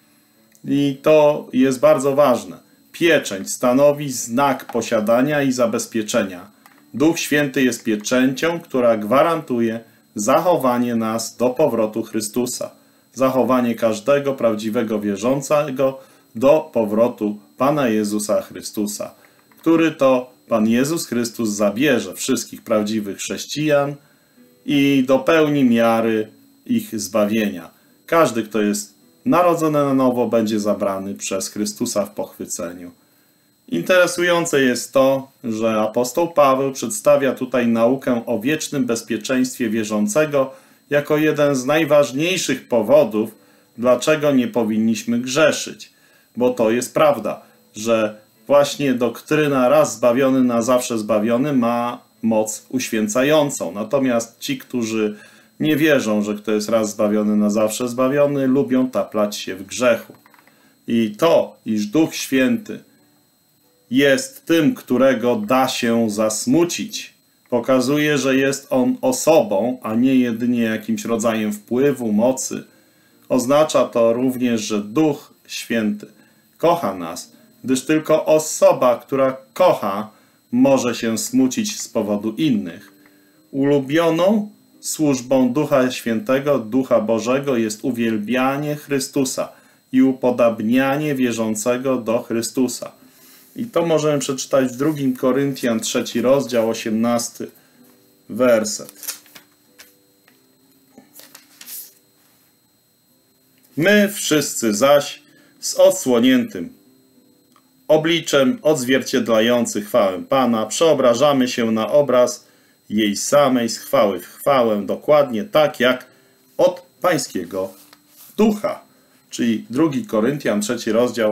I to jest bardzo ważne. Pieczęć stanowi znak posiadania i zabezpieczenia. Duch Święty jest pieczęcią, która gwarantuje zachowanie nas do powrotu Chrystusa. Zachowanie każdego prawdziwego wierzącego do powrotu Pana Jezusa Chrystusa, który to Pan Jezus Chrystus zabierze wszystkich prawdziwych chrześcijan i dopełni miary ich zbawienia. Każdy, kto jest narodzony na nowo, będzie zabrany przez Chrystusa w pochwyceniu. Interesujące jest to, że apostoł Paweł przedstawia tutaj naukę o wiecznym bezpieczeństwie wierzącego jako jeden z najważniejszych powodów, dlaczego nie powinniśmy grzeszyć. Bo to jest prawda, że właśnie doktryna raz zbawiony, na zawsze zbawiony ma moc uświęcającą. Natomiast ci, którzy nie wierzą, że kto jest raz zbawiony, na zawsze zbawiony, lubią taplać się w grzechu. I to, iż Duch Święty jest tym, którego da się zasmucić, pokazuje, że jest on osobą, a nie jedynie jakimś rodzajem wpływu, mocy. Oznacza to również, że Duch Święty kocha nas, gdyż tylko osoba, która kocha, może się smucić z powodu innych. Ulubioną służbą Ducha Świętego, Ducha Bożego jest uwielbianie Chrystusa. i upodabnianie wierzącego do Chrystusa. I to możemy przeczytać w 2 Koryntian 3 rozdział 18 werset. My wszyscy zaś z odsłoniętym obliczem odzwierciedlający chwałę Pana przeobrażamy się na obraz jej samej z chwały w chwałę, dokładnie tak jak od Pańskiego Ducha. Czyli 2 Koryntian 3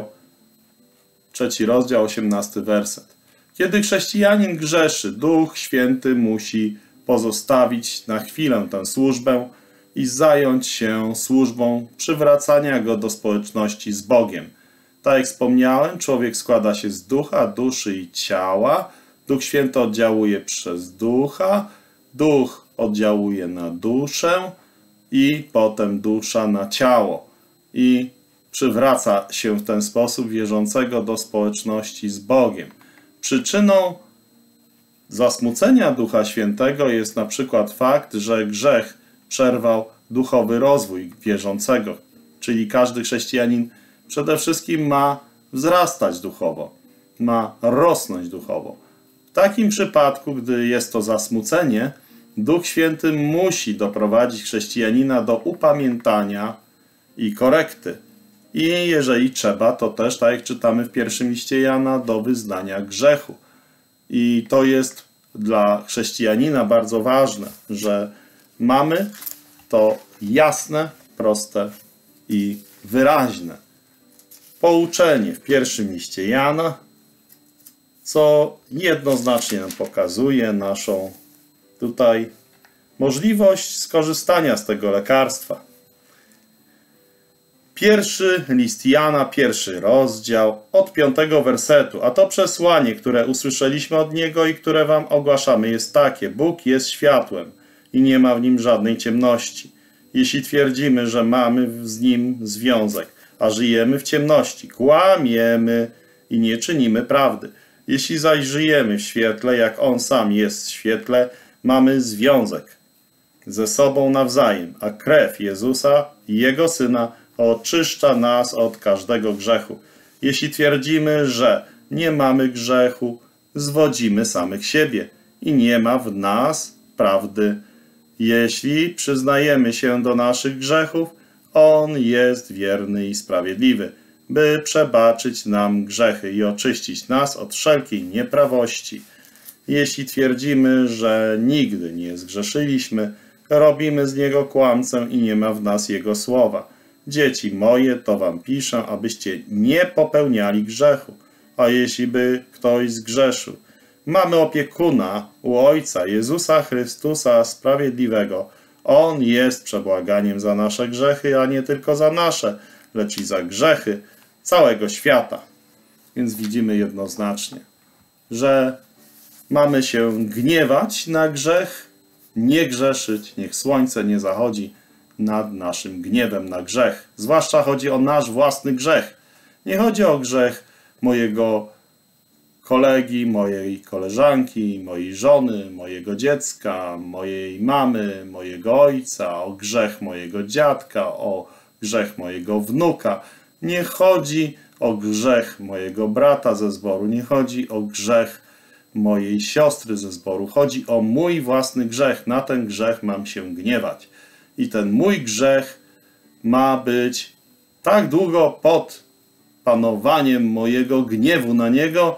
rozdział 18 werset. Kiedy chrześcijanin grzeszy, Duch Święty musi pozostawić na chwilę tę służbę i zająć się służbą przywracania go do społeczności z Bogiem. Tak jak wspomniałem, człowiek składa się z ducha, duszy i ciała. Duch Święty oddziałuje przez ducha, duch oddziałuje na duszę i potem dusza na ciało. I przywraca się w ten sposób wierzącego do społeczności z Bogiem. Przyczyną zasmucenia Ducha Świętego jest na przykład fakt, że grzech przerwał duchowy rozwój wierzącego. Czyli każdy chrześcijanin przede wszystkim ma wzrastać duchowo, ma rosnąć duchowo. W takim przypadku, gdy jest to zasmucenie, Duch Święty musi doprowadzić chrześcijanina do upamiętania i korekty. I jeżeli trzeba, to też, tak jak czytamy w pierwszym liście Jana, do wyznania grzechu. I to jest dla chrześcijanina bardzo ważne, że mamy to jasne, proste i wyraźne pouczenie w pierwszym liście Jana, co jednoznacznie nam pokazuje naszą tutaj możliwość skorzystania z tego lekarstwa. Pierwszy list Jana, 1 rozdział, od 5 wersetu, a to przesłanie, które usłyszeliśmy od Niego i które wam ogłaszamy, jest takie: Bóg jest światłem i nie ma w Nim żadnej ciemności. Jeśli twierdzimy, że mamy z Nim związek, a żyjemy w ciemności, kłamiemy i nie czynimy prawdy. Jeśli zaś żyjemy w świetle, jak On sam jest w świetle, mamy związek ze sobą nawzajem, a krew Jezusa i Jego Syna oczyszcza nas od każdego grzechu. Jeśli twierdzimy, że nie mamy grzechu, zwodzimy samych siebie i nie ma w nas prawdy. Jeśli przyznajemy się do naszych grzechów, On jest wierny i sprawiedliwy, by przebaczyć nam grzechy i oczyścić nas od wszelkiej nieprawości. Jeśli twierdzimy, że nigdy nie zgrzeszyliśmy, robimy z Niego kłamcę i nie ma w nas Jego słowa. Dzieci moje, to wam piszę, abyście nie popełniali grzechu. A jeśli by ktoś zgrzeszył, mamy opiekuna u Ojca, Jezusa Chrystusa Sprawiedliwego. On jest przebłaganiem za nasze grzechy, a nie tylko za nasze, lecz i za grzechy całego świata. Więc widzimy jednoznacznie, że mamy się gniewać na grzech, nie grzeszyć, niech słońce nie zachodzi nad naszym gniewem na grzech. Zwłaszcza chodzi o nasz własny grzech. Nie chodzi o grzech mojego kolegi, mojej koleżanki, mojej żony, mojego dziecka, mojej mamy, mojego ojca, o grzech mojego dziadka, o grzech mojego wnuka. Nie chodzi o grzech mojego brata ze zboru, nie chodzi o grzech mojej siostry ze zboru. Chodzi o mój własny grzech. Na ten grzech mam się gniewać. I ten mój grzech ma być tak długo pod panowaniem mojego gniewu na niego,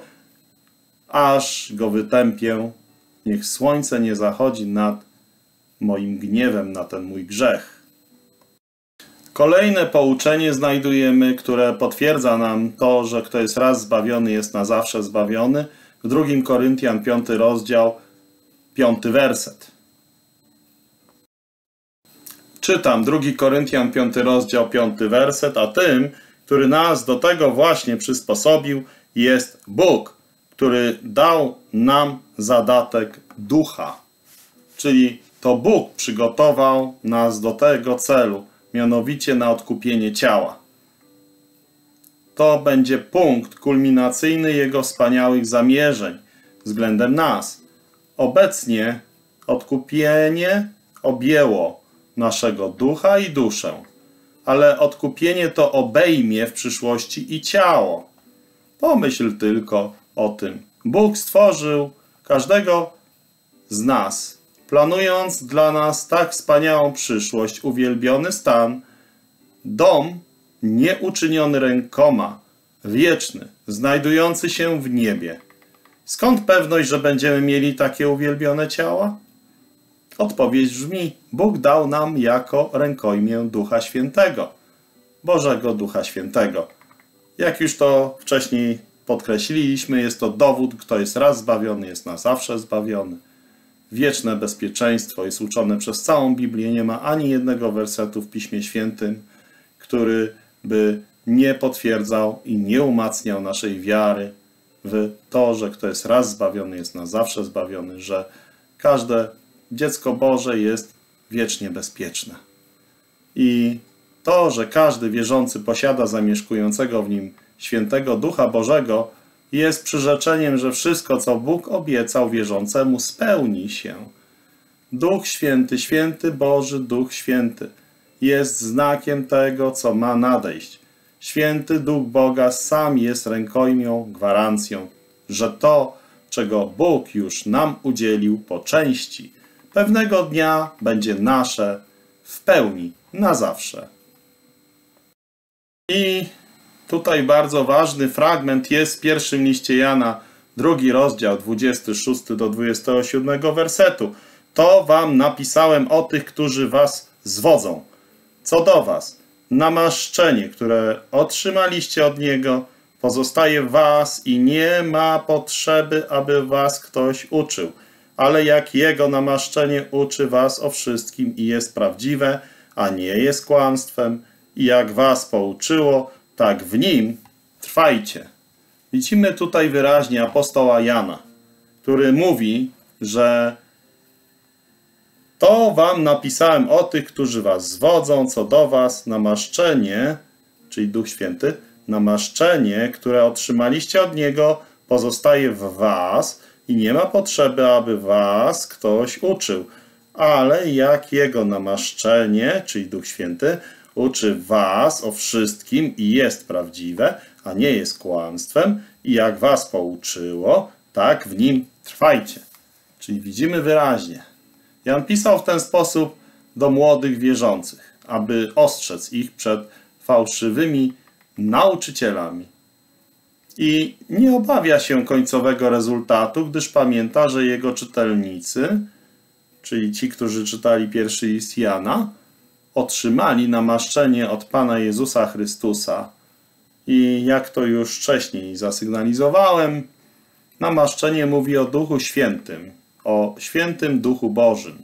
aż go wytępię. Niech słońce nie zachodzi nad moim gniewem na ten mój grzech. Kolejne pouczenie znajdujemy, które potwierdza nam to, że kto jest raz zbawiony, jest na zawsze zbawiony. W 2 Koryntian 5 rozdział, 5 werset. Czytam 2 Koryntian 5 rozdział, 5 werset, a tym, który nas do tego właśnie przysposobił, jest Bóg, który dał nam zadatek ducha. Czyli to Bóg przygotował nas do tego celu, mianowicie na odkupienie ciała. To będzie punkt kulminacyjny Jego wspaniałych zamierzeń względem nas. Obecnie odkupienie objęło naszego ducha i duszę, ale odkupienie to obejmie w przyszłości i ciało. Pomyśl tylko o tym. Bóg stworzył każdego z nas, planując dla nas tak wspaniałą przyszłość, uwielbiony stan, dom nieuczyniony rękoma, wieczny, znajdujący się w niebie. Skąd pewność, że będziemy mieli takie uwielbione ciała? Odpowiedź brzmi: Bóg dał nam jako rękojmię Ducha Świętego, Bożego Ducha Świętego. Jak już to wcześniej podkreśliliśmy, jest to dowód, kto jest raz zbawiony, jest na zawsze zbawiony. Wieczne bezpieczeństwo jest uczone przez całą Biblię. Nie ma ani jednego wersetu w Piśmie Świętym, który by nie potwierdzał i nie umacniał naszej wiary w to, że kto jest raz zbawiony, jest na zawsze zbawiony, że każde dziecko Boże jest wiecznie bezpieczne. I to, że każdy wierzący posiada zamieszkującego w nim świętego Ducha Bożego, jest przyrzeczeniem, że wszystko, co Bóg obiecał wierzącemu, spełni się. Duch Święty, Święty Boży Duch Święty jest znakiem tego, co ma nadejść. Święty Duch Boga sam jest rękojmią, gwarancją, że to, czego Bóg już nam udzielił po części, pewnego dnia będzie nasze w pełni, na zawsze. I tutaj bardzo ważny fragment jest w pierwszym liście Jana, 2 rozdział, 26 do 27 wersetu. To wam napisałem o tych, którzy was zwodzą. Co do was, namaszczenie, które otrzymaliście od Niego, pozostaje w was i nie ma potrzeby, aby was ktoś uczył. Ale jak Jego namaszczenie uczy was o wszystkim i jest prawdziwe, a nie jest kłamstwem, i jak was pouczyło, tak w nim trwajcie. Widzimy tutaj wyraźnie apostoła Jana, który mówi, że to wam napisałem o tych, którzy was zwodzą, co do was namaszczenie, czyli Duch Święty, namaszczenie, które otrzymaliście od Niego, pozostaje w was i nie ma potrzeby, aby was ktoś uczył. Ale jak Jego namaszczenie, czyli Duch Święty, uczy was o wszystkim i jest prawdziwe, a nie jest kłamstwem, i jak was pouczyło, tak w nim trwajcie. Czyli widzimy wyraźnie. Jan pisał w ten sposób do młodych wierzących, aby ostrzec ich przed fałszywymi nauczycielami. I nie obawia się końcowego rezultatu, gdyż pamięta, że jego czytelnicy, czyli ci, którzy czytali pierwszy list Jana, otrzymali namaszczenie od Pana Jezusa Chrystusa. I jak to już wcześniej zasygnalizowałem, namaszczenie mówi o Duchu Świętym, o Świętym Duchu Bożym.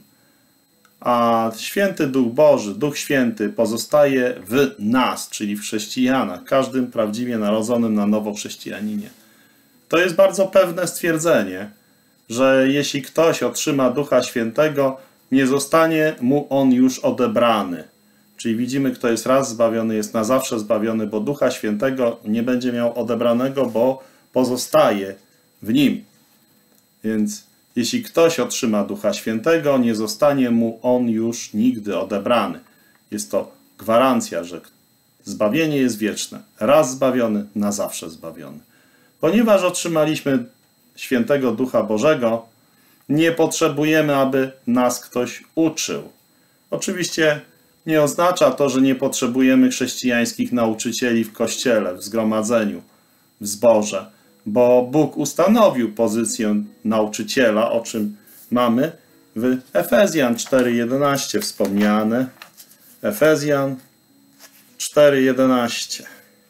A Święty Duch Boży, Duch Święty pozostaje w nas, czyli w chrześcijanach, każdym prawdziwie narodzonym na nowo chrześcijaninie. To jest bardzo pewne stwierdzenie, że jeśli ktoś otrzyma Ducha Świętego, nie zostanie mu on już odebrany. Czyli widzimy, kto jest raz zbawiony, jest na zawsze zbawiony, bo Ducha Świętego nie będzie miał odebranego, bo pozostaje w nim. Więc jeśli ktoś otrzyma Ducha Świętego, nie zostanie mu on już nigdy odebrany. Jest to gwarancja, że zbawienie jest wieczne. Raz zbawiony, na zawsze zbawiony. Ponieważ otrzymaliśmy Świętego Ducha Bożego, nie potrzebujemy, aby nas ktoś uczył. Oczywiście nie oznacza to, że nie potrzebujemy chrześcijańskich nauczycieli w kościele, w zgromadzeniu, w zborze, bo Bóg ustanowił pozycję nauczyciela, o czym mamy w Efezjan 4:11 wspomniane. Efezjan 4:11.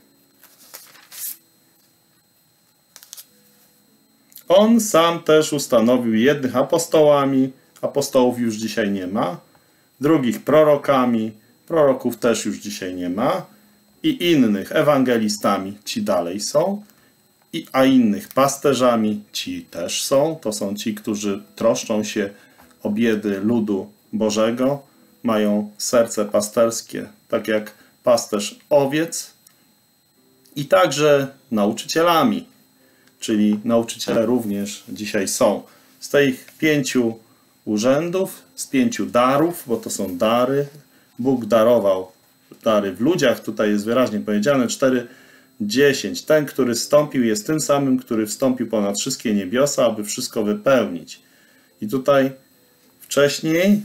On sam też ustanowił jednych apostołami, apostołów już dzisiaj nie ma, drugich prorokami, proroków też już dzisiaj nie ma, i innych ewangelistami, ci dalej są, a innych pasterzami, ci też są. To są ci, którzy troszczą się o biedy ludu Bożego, mają serce pasterskie, tak jak pasterz owiec, i także nauczycielami, czyli nauczyciele również dzisiaj są. Z tych 5 urzędów, z 5 darów, bo to są dary, Bóg darował dary w ludziach. Tutaj jest wyraźnie powiedziane 4:10. Ten, który zstąpił, jest tym samym, który wstąpił ponad wszystkie niebiosa, aby wszystko wypełnić. I tutaj wcześniej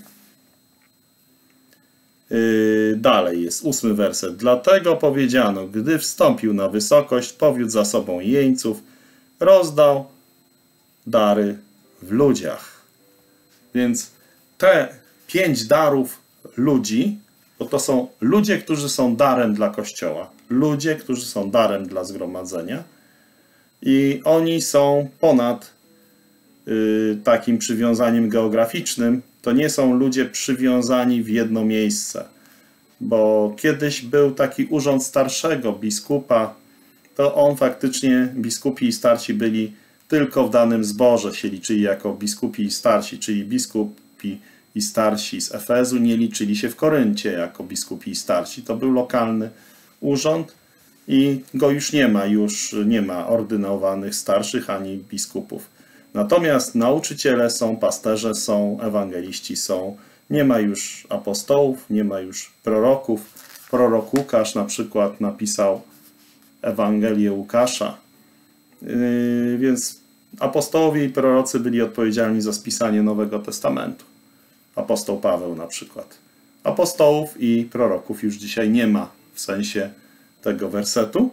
dalej jest 8 werset. Dlatego powiedziano, gdy wstąpił na wysokość, powiódł za sobą jeńców, rozdał dary w ludziach. Więc te 5 darów ludzi, bo to są ludzie, którzy są darem dla Kościoła. Ludzie, którzy są darem dla zgromadzenia. I oni są ponad takim przywiązaniem geograficznym. To nie są ludzie przywiązani w jedno miejsce. Bo kiedyś był taki urząd starszego biskupa, to on faktycznie, biskupi i starsi byli tylko w danym zborze, się liczyli jako biskupi i starsi, czyli biskupi i starsi z Efezu nie liczyli się w Koryncie jako biskupi i starsi. To był lokalny urząd i go już nie ma ordynowanych starszych ani biskupów. Natomiast nauczyciele są, pasterze są, ewangeliści są. Nie ma już apostołów, nie ma już proroków. Prorok Łukasz na przykład napisał Ewangelię Łukasza. Więc apostołowie i prorocy byli odpowiedzialni za spisanie Nowego Testamentu. Apostoł Paweł na przykład. Apostołów i proroków już dzisiaj nie ma w sensie tego wersetu.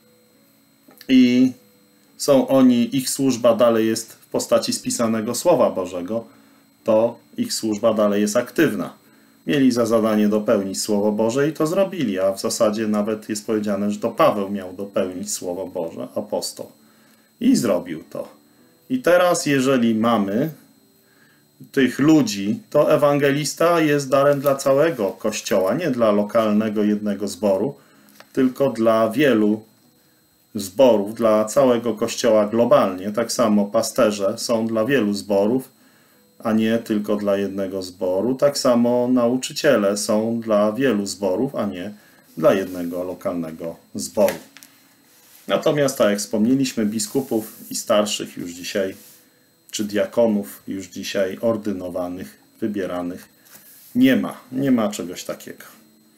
I są oni, ich służba dalej jest w postaci spisanego Słowa Bożego, to ich służba dalej jest aktywna. Mieli za zadanie dopełnić Słowo Boże i to zrobili, a w zasadzie nawet jest powiedziane, że to Paweł miał dopełnić Słowo Boże, apostoł. I zrobił to. I teraz, jeżeli mamy tych ludzi, to ewangelista jest darem dla całego Kościoła, nie dla lokalnego jednego zboru, tylko dla wielu zborów, dla całego Kościoła globalnie. Tak samo pasterze są dla wielu zborów, a nie tylko dla jednego zboru. Tak samo nauczyciele są dla wielu zborów, a nie dla jednego lokalnego zboru. Natomiast, tak jak wspomnieliśmy, biskupów i starszych już dzisiaj, czy diakonów już dzisiaj ordynowanych, wybieranych nie ma. Nie ma czegoś takiego.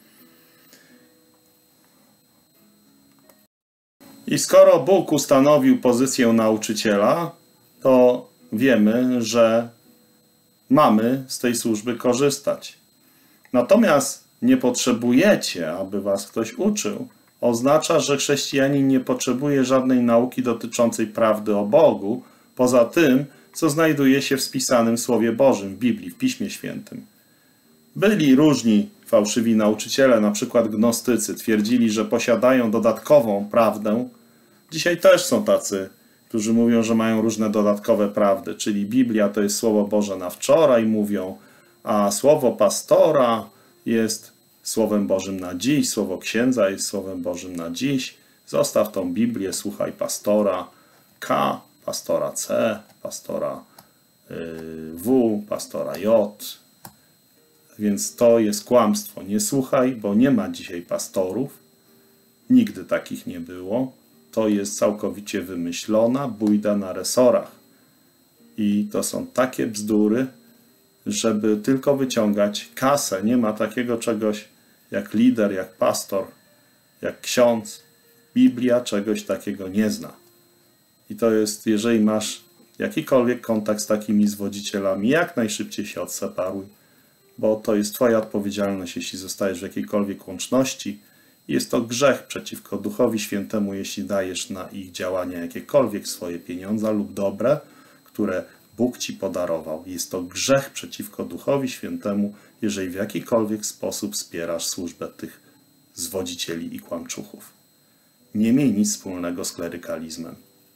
I skoro Bóg ustanowił pozycję nauczyciela, to wiemy, że mamy z tej służby korzystać. Natomiast nie potrzebujecie, aby was ktoś uczył. Oznacza, że chrześcijanin nie potrzebuje żadnej nauki dotyczącej prawdy o Bogu, poza tym, co znajduje się w spisanym Słowie Bożym, w Biblii, w Piśmie Świętym. Byli różni fałszywi nauczyciele, na przykład gnostycy, twierdzili, że posiadają dodatkową prawdę. Dzisiaj też są tacy, którzy mówią, że mają różne dodatkowe prawdy, czyli Biblia to jest Słowo Boże na wczoraj, mówią, a Słowo pastora jest Słowem Bożym na dziś, Słowo księdza jest Słowem Bożym na dziś. Zostaw tą Biblię, słuchaj pastora K, pastora C, pastora W, pastora J. Więc to jest kłamstwo. Nie słuchaj, bo nie ma dzisiaj pastorów. Nigdy takich nie było. To jest całkowicie wymyślona bójda na resorach. I to są takie bzdury, żeby tylko wyciągać kasę. Nie ma takiego czegoś jak lider, jak pastor, jak ksiądz. Biblia czegoś takiego nie zna. I to jest, jeżeli masz jakikolwiek kontakt z takimi zwodzicielami, jak najszybciej się odseparuj, bo to jest twoja odpowiedzialność, jeśli zostajesz w jakiejkolwiek łączności. Jest to grzech przeciwko Duchowi Świętemu, jeśli dajesz na ich działania jakiekolwiek swoje pieniądze lub dobre, które Bóg ci podarował. Jest to grzech przeciwko Duchowi Świętemu, jeżeli w jakikolwiek sposób wspierasz służbę tych zwodzicieli i kłamczuchów. Nie miej nic wspólnego z klerykalizmem.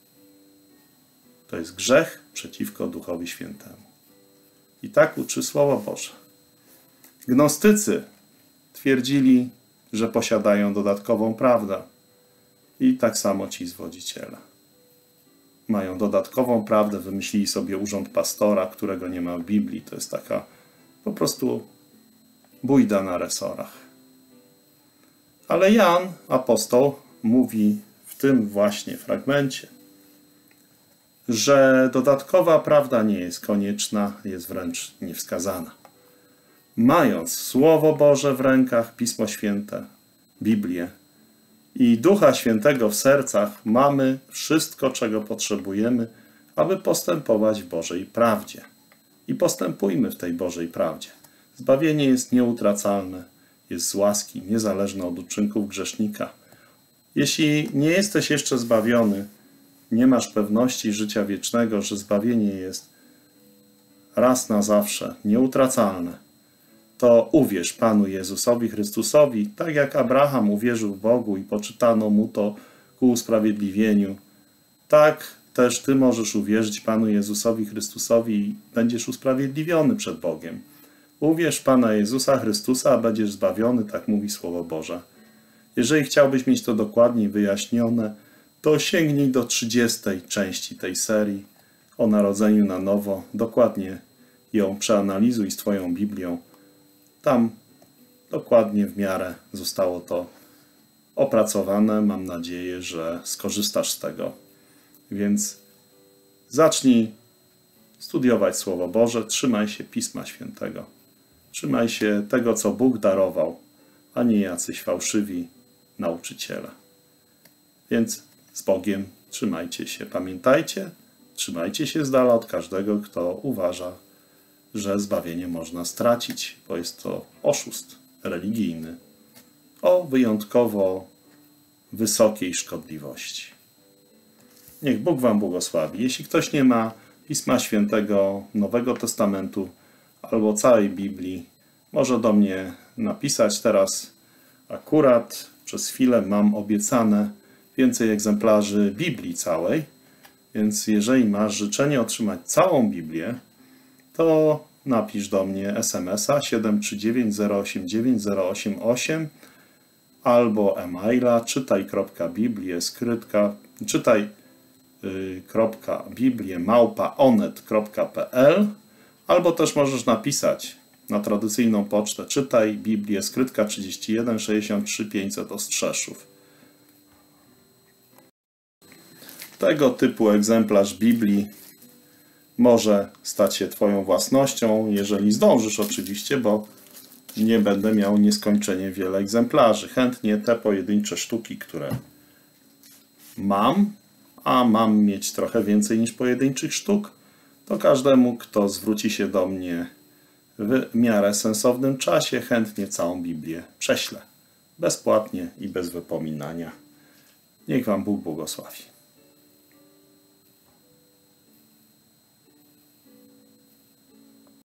To jest grzech przeciwko Duchowi Świętemu. I tak uczy Słowo Boże. Gnostycy twierdzili, że posiadają dodatkową prawdę. I tak samo ci zwodziciele. Mają dodatkową prawdę, wymyślili sobie urząd pastora, którego nie ma w Biblii. To jest taka po prostu bójda na resorach. Ale Jan, apostoł, mówi w tym właśnie fragmencie, że dodatkowa prawda nie jest konieczna, jest wręcz niewskazana. mając Słowo Boże w rękach, Pismo Święte, Biblię i Ducha Świętego w sercach, mamy wszystko, czego potrzebujemy, aby postępować w Bożej prawdzie. I postępujmy w tej Bożej prawdzie. Zbawienie jest nieutracalne, jest z łaski, niezależne od uczynków grzesznika. Jeśli nie jesteś jeszcze zbawiony, nie masz pewności życia wiecznego, że zbawienie jest raz na zawsze, nieutracalne, to uwierz Panu Jezusowi Chrystusowi, tak jak Abraham uwierzył Bogu i poczytano mu to ku usprawiedliwieniu. Tak też Ty możesz uwierzyć Panu Jezusowi Chrystusowi i będziesz usprawiedliwiony przed Bogiem. Uwierz Pana Jezusa Chrystusa, a będziesz zbawiony, tak mówi Słowo Boże. Jeżeli chciałbyś mieć to dokładniej wyjaśnione, to sięgnij do 30. części tej serii o narodzeniu na nowo. Dokładnie ją przeanalizuj z Twoją Biblią. Tam dokładnie w miarę zostało to opracowane. Mam nadzieję, że skorzystasz z tego. Więc zacznij studiować Słowo Boże, trzymaj się Pisma Świętego. Trzymaj się tego, co Bóg darował, a nie jacyś fałszywi nauczyciele. Więc z Bogiem trzymajcie się. Pamiętajcie, trzymajcie się z dala od każdego, kto uważa, że zbawienie można stracić, bo jest to oszust religijny o wyjątkowo wysokiej szkodliwości. Niech Bóg wam błogosławi. Jeśli ktoś nie ma Pisma Świętego, Nowego Testamentu albo całej Biblii, może do mnie napisać. Teraz akurat przez chwilę mam obiecane więcej egzemplarzy Biblii całej, więc jeżeli masz życzenie otrzymać całą Biblię, to napisz do mnie SMS-a 739 089 088 albo e-maila czytaj.biblię@onet.pl albo też możesz napisać na tradycyjną pocztę czytaj Biblię Skrytka 31 63 500 Ostrzeszów. Tego typu egzemplarz Biblii może stać się Twoją własnością, jeżeli zdążysz oczywiście, bo nie będę miał nieskończenie wiele egzemplarzy. Chętnie te pojedyncze sztuki, które mam, a mam mieć trochę więcej niż pojedynczych sztuk, to każdemu, kto zwróci się do mnie w miarę sensownym czasie, chętnie całą Biblię prześlę. Bezpłatnie i bez wypominania. Niech Wam Bóg błogosławi.